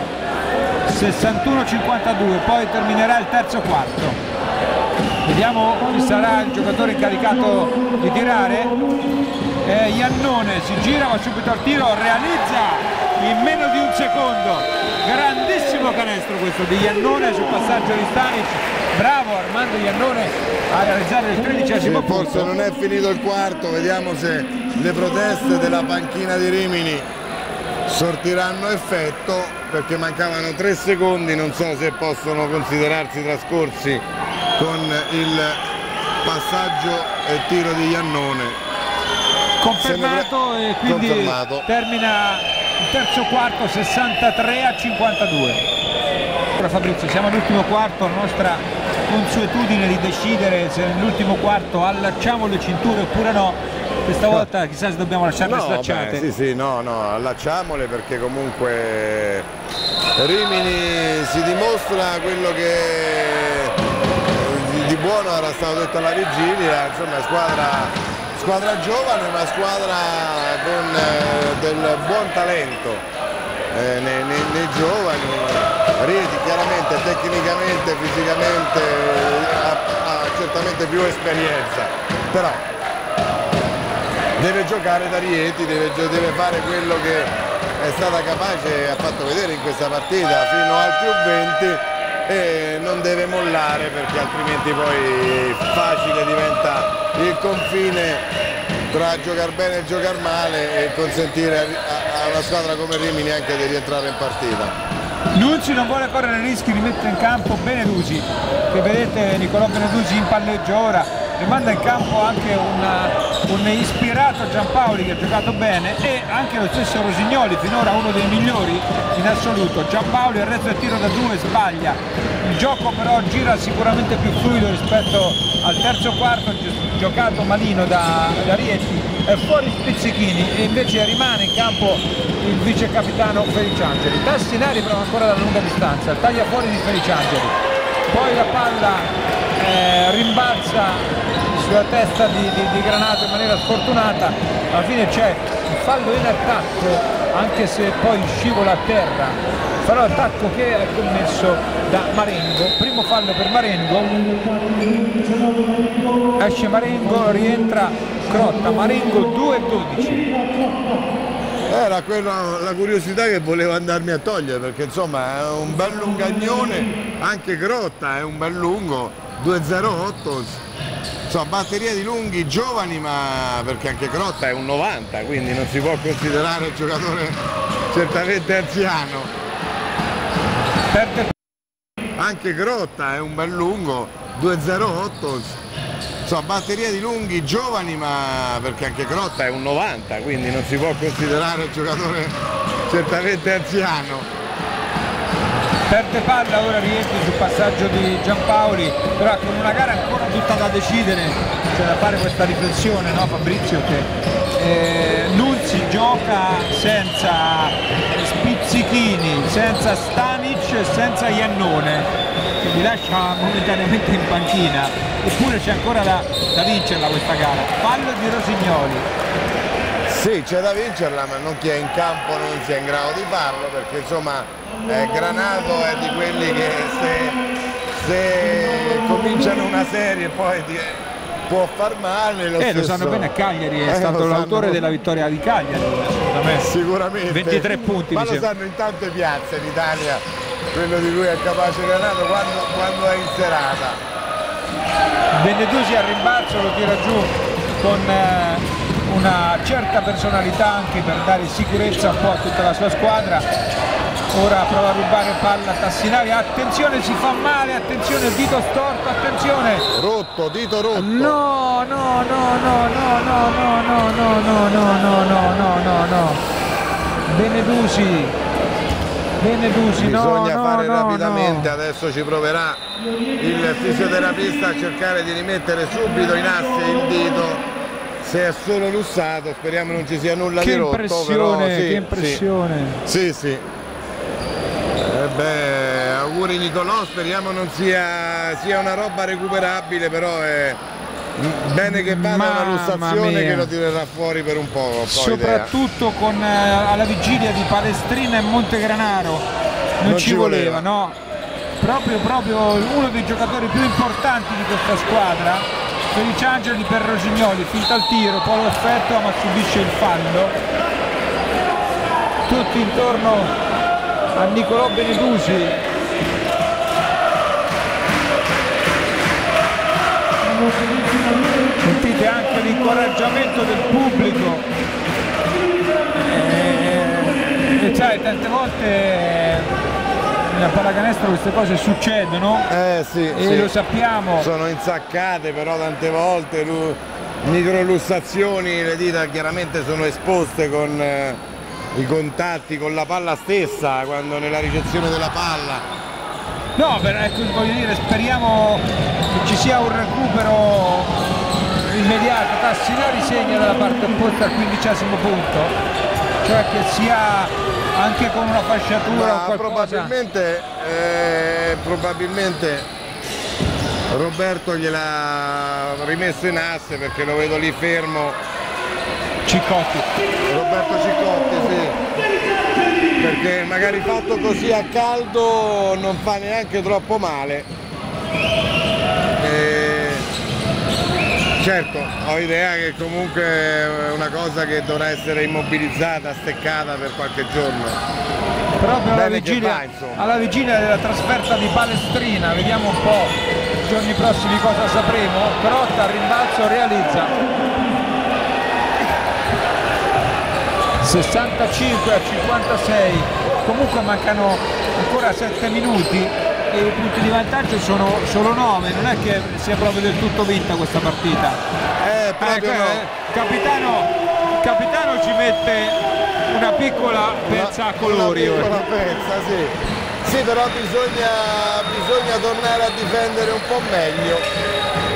61-52, poi terminerà il terzo quarto. Vediamo chi sarà il giocatore incaricato di tirare. Iannone si gira, va subito al tiro, realizza in meno di 1 secondo. Grandissimo canestro questo di Iannone sul passaggio di Stanic. Bravo Armando Iannone a realizzare il 13° punto. Forse non è finito il quarto, vediamo se le proteste della panchina di Rimini sortiranno effetto, perché mancavano 3 secondi, non so se possono considerarsi trascorsi con il passaggio e tiro di Iannone. Confermato e quindi termina il terzo quarto 63-52. Ora Fabrizio, siamo all'ultimo quarto, la nostra consuetudine di decidere se nell'ultimo quarto allacciamo le cinture oppure no. Questa volta chissà se dobbiamo lasciarle slacciate. Sì, no, allacciamole, perché comunque Rimini si dimostra quello che di buono era stato detto alla vigilia, insomma squadra giovane, ma squadra con del buon talento nei giovani. Rieti chiaramente tecnicamente, fisicamente ha certamente più esperienza, però deve giocare da Rieti, deve fare quello che è stata capace e ha fatto vedere in questa partita fino al più 20, e non deve mollare, perché altrimenti poi facile diventa il confine tra giocare bene e giocare male e consentire a una squadra come Rimini anche di rientrare in partita. Nunzi non vuole correre rischi di mettere in campo Benedusi, che vedete Nicolò Benedusi in palleggio ora, rimanda in campo anche un ispirato Giampaoli che ha giocato bene, e anche lo stesso Rosignoli, finora uno dei migliori in assoluto. Giampaoli al resto del tiro da 2 sbaglia, il gioco però gira sicuramente più fluido rispetto al terzo quarto giocato malino da Rieti. È fuori Spizzichini e invece rimane in campo il vice capitano Feliciangeli. Tassinari però ancora dalla lunga distanza, taglia fuori di Feliciangeli. poi la palla rimbalza sulla testa di Granato in maniera sfortunata, alla fine c'è il fallo in attacco anche se poi scivola a terra, fallo attacco che è commesso da Marengo, primo fallo per Marengo, esce Marengo, rientra Crotta, Marengo 2-12. Era quella la curiosità che volevo andarmi a togliere, perché insomma è un bel lungagnone, anche Crotta è un bel lungo, 2,08, insomma batteria di lunghi giovani, ma perché anche Crotta è un 90, quindi non si può considerare un giocatore certamente anziano. Anche Crotta è un bel lungo, 2,08, insomma batteria di lunghi giovani, ma perché anche Crotta è un 90, quindi non si può considerare un giocatore certamente anziano. Perde palla, ora rientri sul passaggio di Giampaoli, però con una gara ancora tutta da decidere c'è da fare questa riflessione, no Fabrizio, che non si gioca senza Spizzichini, senza Stanic e senza Iannone, che li lascia momentaneamente in panchina, eppure c'è ancora da vincerla questa gara. Fallo di Rosignoli. Sì, c'è da vincerla, ma non chi è in campo non sia in grado di farlo, perché insomma Granato è di quelli che se cominciano una serie poi può far male. Lo sanno bene a Cagliari, è stato l'autore della vittoria di Cagliari, assolutamente. Sicuramente 23 punti, ma lo sanno in tante piazze in Italia quello di cui è capace Granato quando è in serata. Benedusi al rimbalzo, lo tira giù con una certa personalità anche per dare sicurezza un po' a tutta la sua squadra. Ora prova a rubare palla Tassinari, attenzione, si fa male, attenzione, dito storto, attenzione, rotto, dito rotto, no, Benedusi, bisogna fare rapidamente. Adesso ci proverà il fisioterapista a cercare di rimettere subito in asse il dito, se è solo lussato, speriamo non ci sia nulla di rotto. Però, che impressione. Sì. Auguri Nicolò, speriamo non sia una roba recuperabile, però è bene che vada una lussazione che lo tirerà fuori per un po'. Soprattutto con alla vigilia di Palestrina e Montegranaro non ci voleva, no? Proprio uno dei giocatori più importanti di questa squadra, Felice Angeli per Rosignoli, finta il tiro, poi lo effettua ma subisce il fallo. Tutti intorno a Nicolò Benedusi. Sentite anche l'incoraggiamento del pubblico, e sai, tante volte nella pallacanestro queste cose succedono, sì. Lo sappiamo, sono insaccate, però tante volte microlussazioni, le dita chiaramente sono esposte con i contatti con la palla stessa, quando nella ricezione della palla. No, voglio dire, speriamo che ci sia un recupero immediato. Tassinari segna dalla parte opposta al 15° punto, cioè che sia anche con una fasciatura o qualcosa. Probabilmente Roberto gliel'ha rimesso in asse, perché lo vedo lì fermo. Roberto Ciccotti, sì, perché magari fatto così a caldo non fa neanche troppo male. Certo, ho idea che comunque è una cosa che dovrà essere immobilizzata, steccata per qualche giorno. Proprio alla vigilia della trasferta di Palestrina, vediamo un po' i giorni prossimi cosa sapremo. Crotta al rimbalzo realizza 65 a 56, comunque mancano ancora 7 minuti e i punti di vantaggio sono solo 9, non è che sia proprio del tutto vinta questa partita. Il capitano ci mette una piccola pezza a colori. Una piccola pezza, sì, però bisogna tornare a difendere un po' meglio.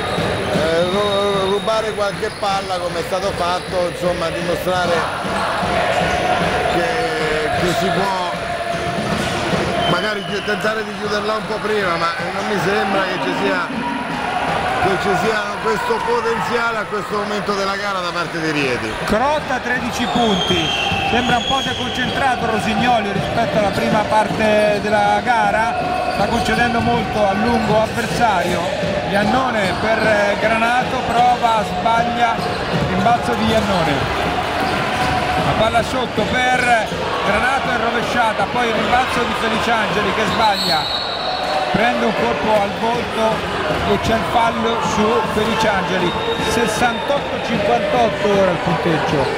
Rubare qualche palla come è stato fatto, insomma, dimostrare che si può magari tentare di chiuderla un po' prima, ma non mi sembra che ci sia questo potenziale a questo momento della gara da parte di Rieti. Crotta 13 punti, sembra un po' deconcentrato Rosignoli rispetto alla prima parte della gara, sta concedendo molto al lungo avversario. Iannone per Granato, prova, sbaglia, rimbalzo di Iannone, la palla sotto per Granato è rovesciata, poi il rimbalzo di Feliciangeli che sbaglia, prende un colpo al volto e c'è il fallo su Feliciangeli. 68-58 ora il punteggio.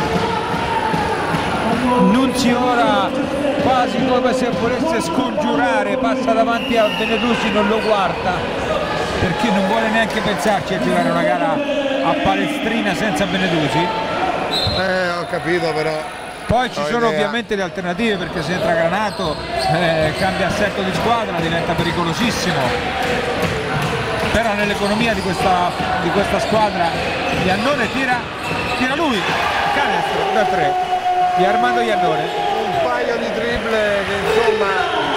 Nunzi ora quasi come se volesse scongiurare, passa davanti a Benedusi, non lo guarda perché non vuole neanche pensarci a giocare una gara a palestrina senza Benedusi. Ho capito, però poi ci sono ovviamente le alternative, perché se entra Granato cambia assetto di squadra, diventa pericolosissimo, però nell'economia di questa squadra Iannone tira lui, canestro da 3 di Armando Iannone. Un paio di triple che insomma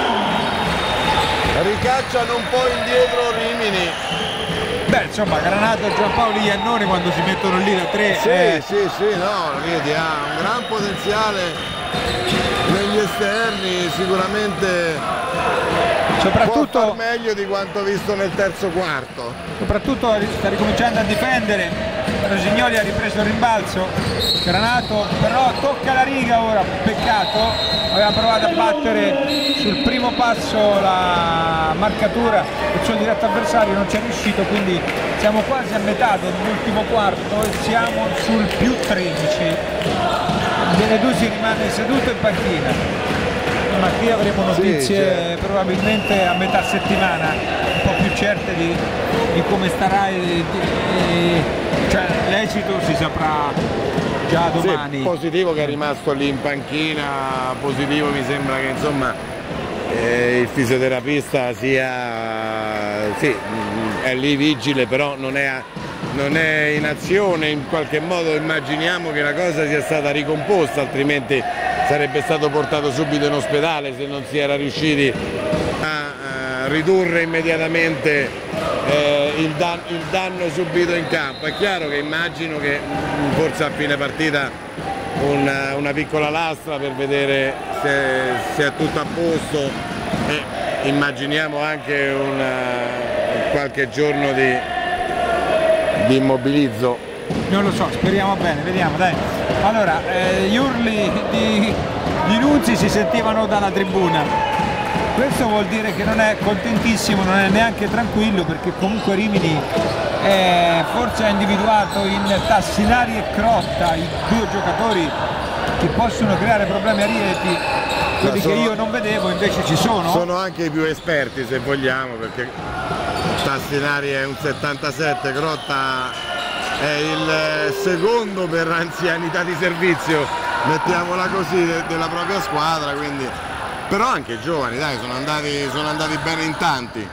ricacciano un po' indietro Rimini. Beh, insomma, Granato e Giampaoli Iannone quando si mettono lì da 3 sì, no, vedi, ha un gran potenziale negli esterni, sicuramente soprattutto può far meglio di quanto visto nel terzo quarto. Soprattutto sta ricominciando a difendere. Rosignoli ha ripreso il rimbalzo, Granato però tocca la riga ora, peccato, aveva provato a battere sul primo passo la marcatura del suo diretto avversario, non ci è riuscito, quindi siamo quasi a metà dell'ultimo quarto e siamo sul più 13. Benedusi rimane seduto in panchina, ma qui avremo notizie probabilmente a metà settimana, un po' più certe di come starà, cioè l'esito si saprà già domani. Sì, positivo che è rimasto lì in panchina, positivo mi sembra che insomma il fisioterapista sia, sì, è lì vigile, però non è in azione, in qualche modo immaginiamo che la cosa sia stata ricomposta, altrimenti sarebbe stato portato subito in ospedale se non si era riusciti a ridurre immediatamente il danno subito in campo. È chiaro che immagino che forse a fine partita una piccola lastra per vedere se è tutto a posto e immaginiamo anche qualche giorno di immobilizzo. Non lo so, speriamo bene, vediamo, dai. Allora, gli urli di Nunzi si sentivano dalla tribuna. Questo vuol dire che non è contentissimo, non è neanche tranquillo, perché comunque Rimini forse ha individuato in Tassinari e Crotta i due giocatori che possono creare problemi a Rieti, quelli che io non vedevo invece ci sono. Sono anche i più esperti se vogliamo, perché Tassinari è un 77, Crotta è il secondo per anzianità di servizio, mettiamola così, della propria squadra, quindi però anche giovani, dai, sono andati bene in tanti.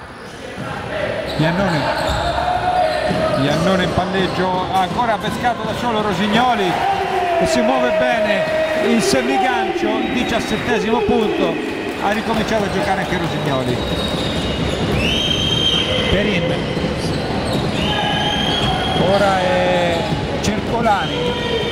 Iannone in palleggio, ancora pescato da solo Rosignoli che si muove bene in semigancio, il 17° punto, ha ricominciato a giocare anche Rosignoli. Perin, ora è Cercolani,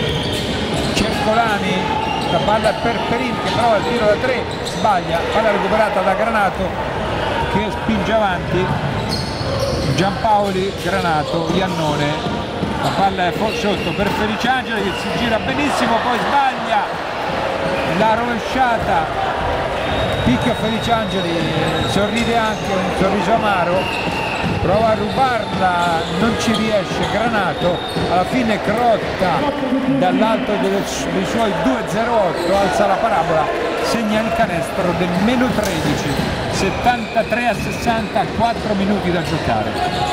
la palla per Perin che prova il tiro da 3, sbaglia, palla recuperata da Granato che spinge avanti, Giampaoli, Granato, Iannone, la palla è sotto per Feliciangeli che si gira benissimo, poi sbaglia la rovesciata, picchia Feliciangeli, sorride anche, un sorriso amaro, prova a rubarla, non ci riesce Granato, alla fine Crotta dall'alto dei suoi 2,08 alza la parabola, segna il canestro del meno 13, 73-60, 4 minuti da giocare.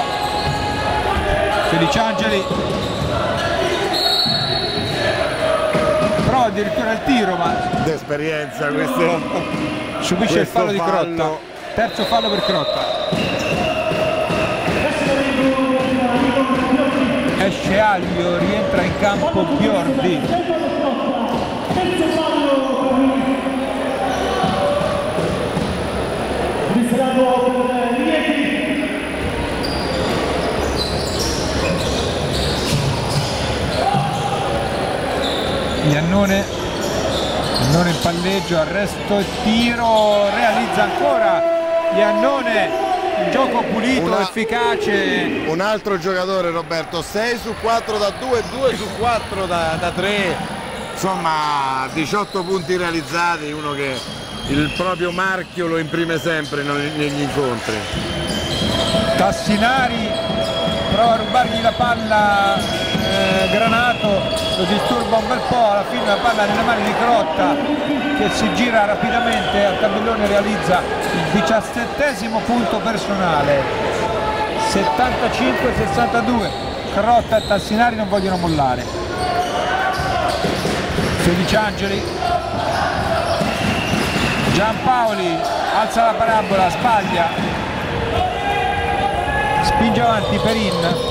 Feliciangeli prova addirittura il tiro, ma d'esperienza questo subisce il fallo di Crotta, terzo fallo per Crotta. Esce Aglio, rientra in campo Biordi. Iannone in palleggio, arresto e tiro, realizza ancora Iannone, il gioco pulito, efficace. Un altro giocatore, Roberto, 6 su 4 da 2, 2 su 4 da 3, insomma 18 punti realizzati, uno che il proprio marchio lo imprime sempre negli incontri. Tassinari prova a rubargli la palla, Granato lo disturba un bel po', alla fine la palla nelle mani di Crotta che si gira rapidamente al tabellone, realizza il 17° punto personale. 75-62, Crotta e Tassinari non vogliono mollare. Feliciangeli, Giampaoli alza la parabola, sbaglia, spinge avanti Perin.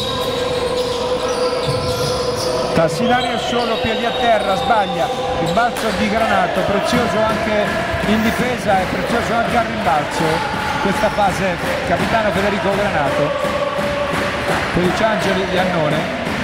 Tassinari è solo, piedi a terra, sbaglia, rimbalzo di Granato, prezioso anche in difesa e prezioso anche al rimbalzo questa fase capitano Federico Granato. Feliciangeli, Iannone,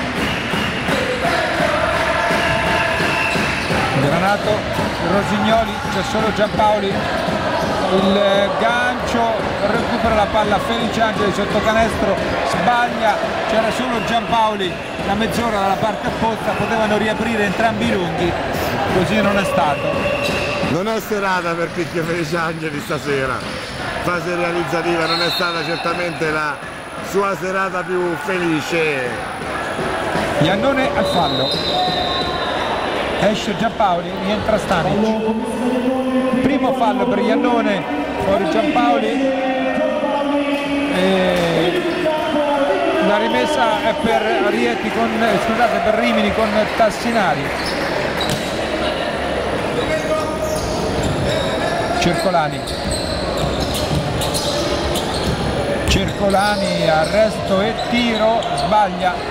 Granato, Rosignoli, c'è solo Giampaoli, il gancio, recupera la palla Feliciangeli sotto canestro, sbaglia, c'era solo Giampaoli, la mezz'ora dalla parte opposta, potevano riaprire entrambi i lunghi, così non è stato. Non è serata per Picchio Feliciangeli stasera, fase realizzativa non è stata certamente la sua serata più felice. Iannone al fallo, esce Giampaoli, rientra Stanic, primo fallo per Iannone, fuori Giampaoli, la rimessa è per Rieti con, scusate, per Rimini con Tassinari. Circolani, arresto e tiro, sbaglia.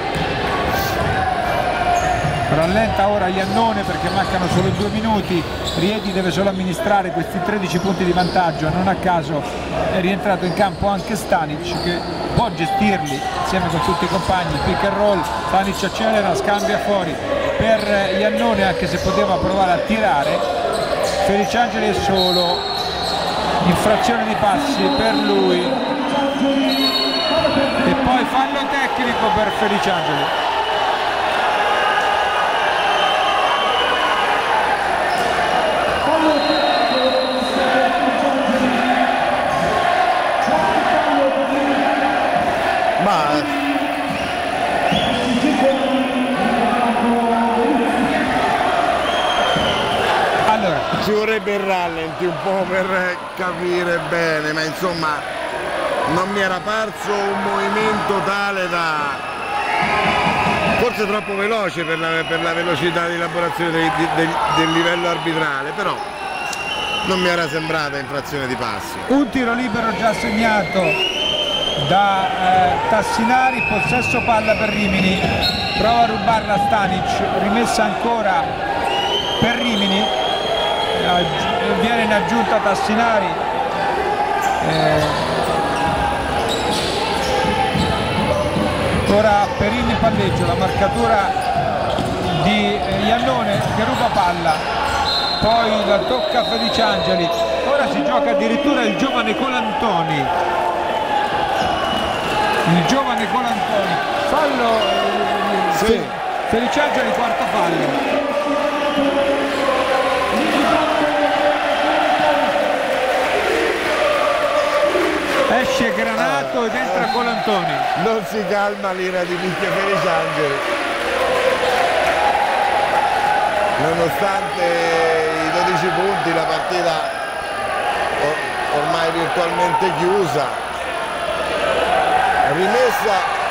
Rallenta ora Iannone perché mancano solo 2 minuti, Rieti deve solo amministrare questi 13 punti di vantaggio, non a caso è rientrato in campo anche Stanic che può gestirli insieme con tutti i compagni, pick and roll, Stanic accelera, scambia fuori per Iannone anche se poteva provare a tirare, Feliciangeli è solo, infrazione di passi per lui e poi fallo tecnico per Feliciangeli. Allora, ci vorrebbe il rallenti un po' per capire bene, ma insomma non mi era parso un movimento tale da, forse troppo veloce per la velocità di elaborazione del livello arbitrale, però non mi era sembrata infrazione di passi. Un tiro libero già segnato da Tassinari, possesso palla per Rimini, prova a rubarla Stanic, rimessa ancora per Rimini, viene in aggiunta Tassinari, ora Perin in palleggio, la marcatura di Iannone che ruba palla, poi la tocca Feliciangeli, ora si gioca addirittura il giovane Colantoni. Fallo, sì. Feliciangeli, quarto fallo. Esce Granato ed entra Colantoni. Non si calma l'ira di Picchio Feliciangeli, nonostante i 12 punti, la partita ormai virtualmente chiusa. Rimessa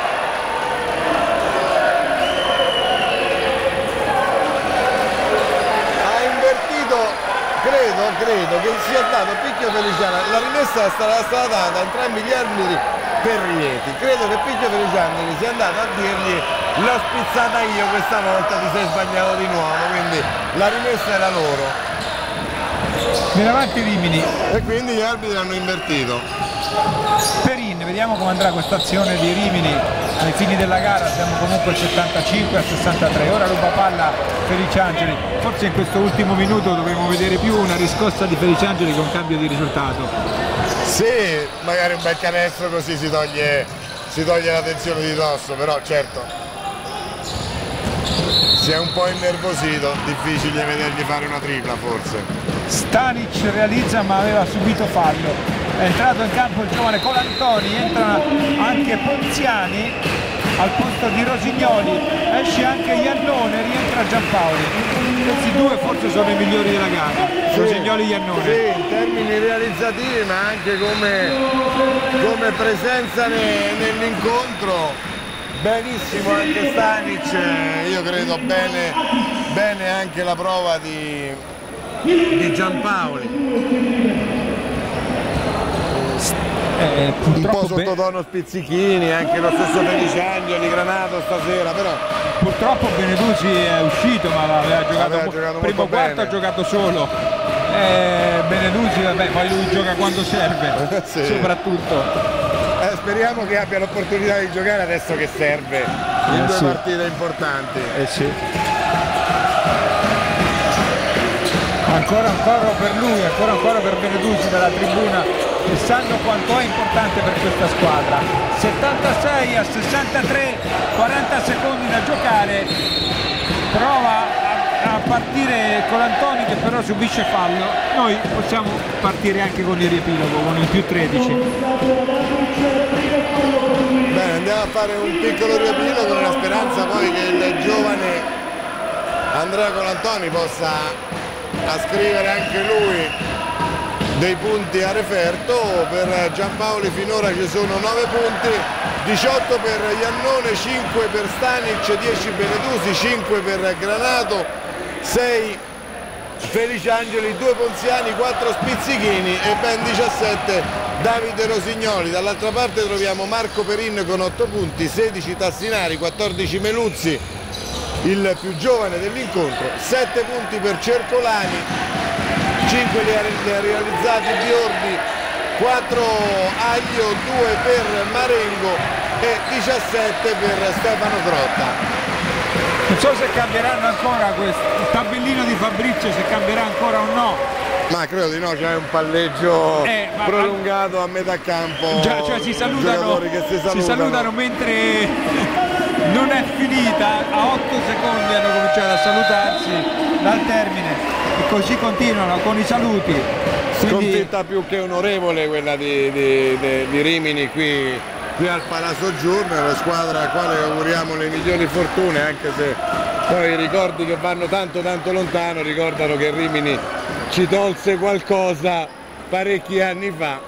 ha invertito, credo che sia dato Picchio Feliciangeli, la rimessa sarà stata data a entrambi gli arbitri per Rieti, credo che Picchio Feliciangeli sia andato a dirgli l'ho spizzata io questa volta, ti sei sbagliato di nuovo, quindi la rimessa era loro. Viene avanti Rimini E quindi gli arbitri hanno invertito. Perin. Vediamo come andrà questa azione di Rimini ai fini della gara, siamo comunque 75 a 63, ora ruba palla Feliciangeli, forse in questo ultimo minuto dovremmo vedere più una riscossa di Feliciangeli con cambio di risultato. Sì, magari un bel canestro così si toglie la tensione di dosso, però certo si è un po' innervosito, difficile vedergli fare una tripla forse. Stanic realizza ma aveva subito fallo. È entrato in campo il giovane Colantoni, entra anche Ponziani al posto di Rosignoli, esce anche Iannone, rientra Giampaoli. Questi due forse sono i migliori della gara, sì, Rosignoli e Iannone. Sì, in termini realizzativi ma anche come presenza nell'incontro. Benissimo anche Stanic, io credo bene anche la prova di Giampaoli. Un po' sottotono Spizzichini, anche lo stesso Feliciangeli, Granato stasera, però purtroppo Benedusi è uscito, ma aveva giocato primo quarto, ha giocato solo. Benedusi, vabbè, poi lui gioca quando serve, sì, soprattutto. Speriamo che abbia l'opportunità di giocare adesso che serve in due partite importanti. Sì. Ancora per lui, ancora per Benedusi dalla tribuna, e sanno quanto è importante per questa squadra. 76 a 63, 40 secondi da giocare, prova a partire Colantoni che però subisce fallo. Noi possiamo partire anche con il riepilogo, con il più 13. Bene, andiamo a fare un piccolo riepilogo nella speranza poi che il giovane Andrea Colantoni possa ascrivere anche lui dei punti a referto. Per Giampaoli finora ci sono 9 punti, 18 per Iannone, 5 per Stanic, 10 Benedusi, 5 per Granato, 6 Feliciangeli, 2 Ponziani, 4 Spizzichini e ben 17 Davide Rosignoli. Dall'altra parte troviamo Marco Perin con 8 punti, 16 Tassinari, 14 Meluzzi, il più giovane dell'incontro, 7 punti per Cercolani, 5 li ha realizzati Biordi, 4 Aglio, 2 per Marengo e 17 per Stefano Grotta. Non so se cambieranno ancora questo, il tabellino di Fabrizio, se cambierà ancora o no. Ma credo di no, c'è un palleggio prolungato a metà campo. Cioè si salutano mentre non è finita, a 8 secondi hanno cominciato a salutarsi dal termine e così continuano con i saluti. Sconfitta più che onorevole quella di Rimini qui al Palazzo Giurno, la squadra alla quale auguriamo le migliori fortune, anche se poi i ricordi che vanno tanto lontano ricordano che Rimini ci tolse qualcosa parecchi anni fa.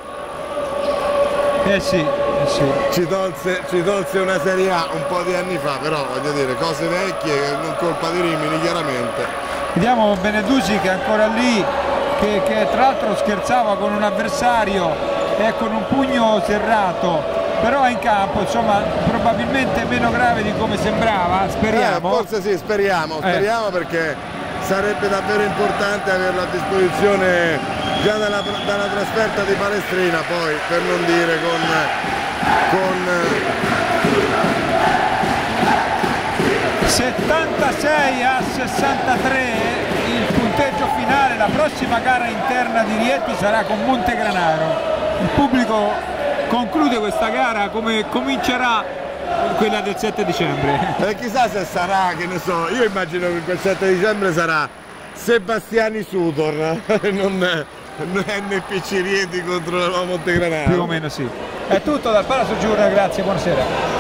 Sì. Ci tolse una Serie A un po' di anni fa, però voglio dire, cose vecchie, non colpa di Rimini chiaramente. Vediamo Benedusi che è ancora lì, che tra l'altro scherzava con un avversario e con un pugno serrato, però è in campo, insomma probabilmente meno grave di come sembrava, speriamo. Forse sì, speriamo perché sarebbe davvero importante averlo a disposizione già dalla trasferta di Palestrina, poi per non dire con 76 a 63 il punteggio finale. La prossima gara interna di Rieti sarà con Montegranaro. Il pubblico conclude questa gara come comincerà quella del 7 dicembre. E chissà se sarà, che ne so, io immagino che quel 7 dicembre sarà Sebastiani Sutor, non NPC Rieti contro la Montegranaro. Più o meno sì. È tutto dal Palazzo Giurna, grazie, buonasera.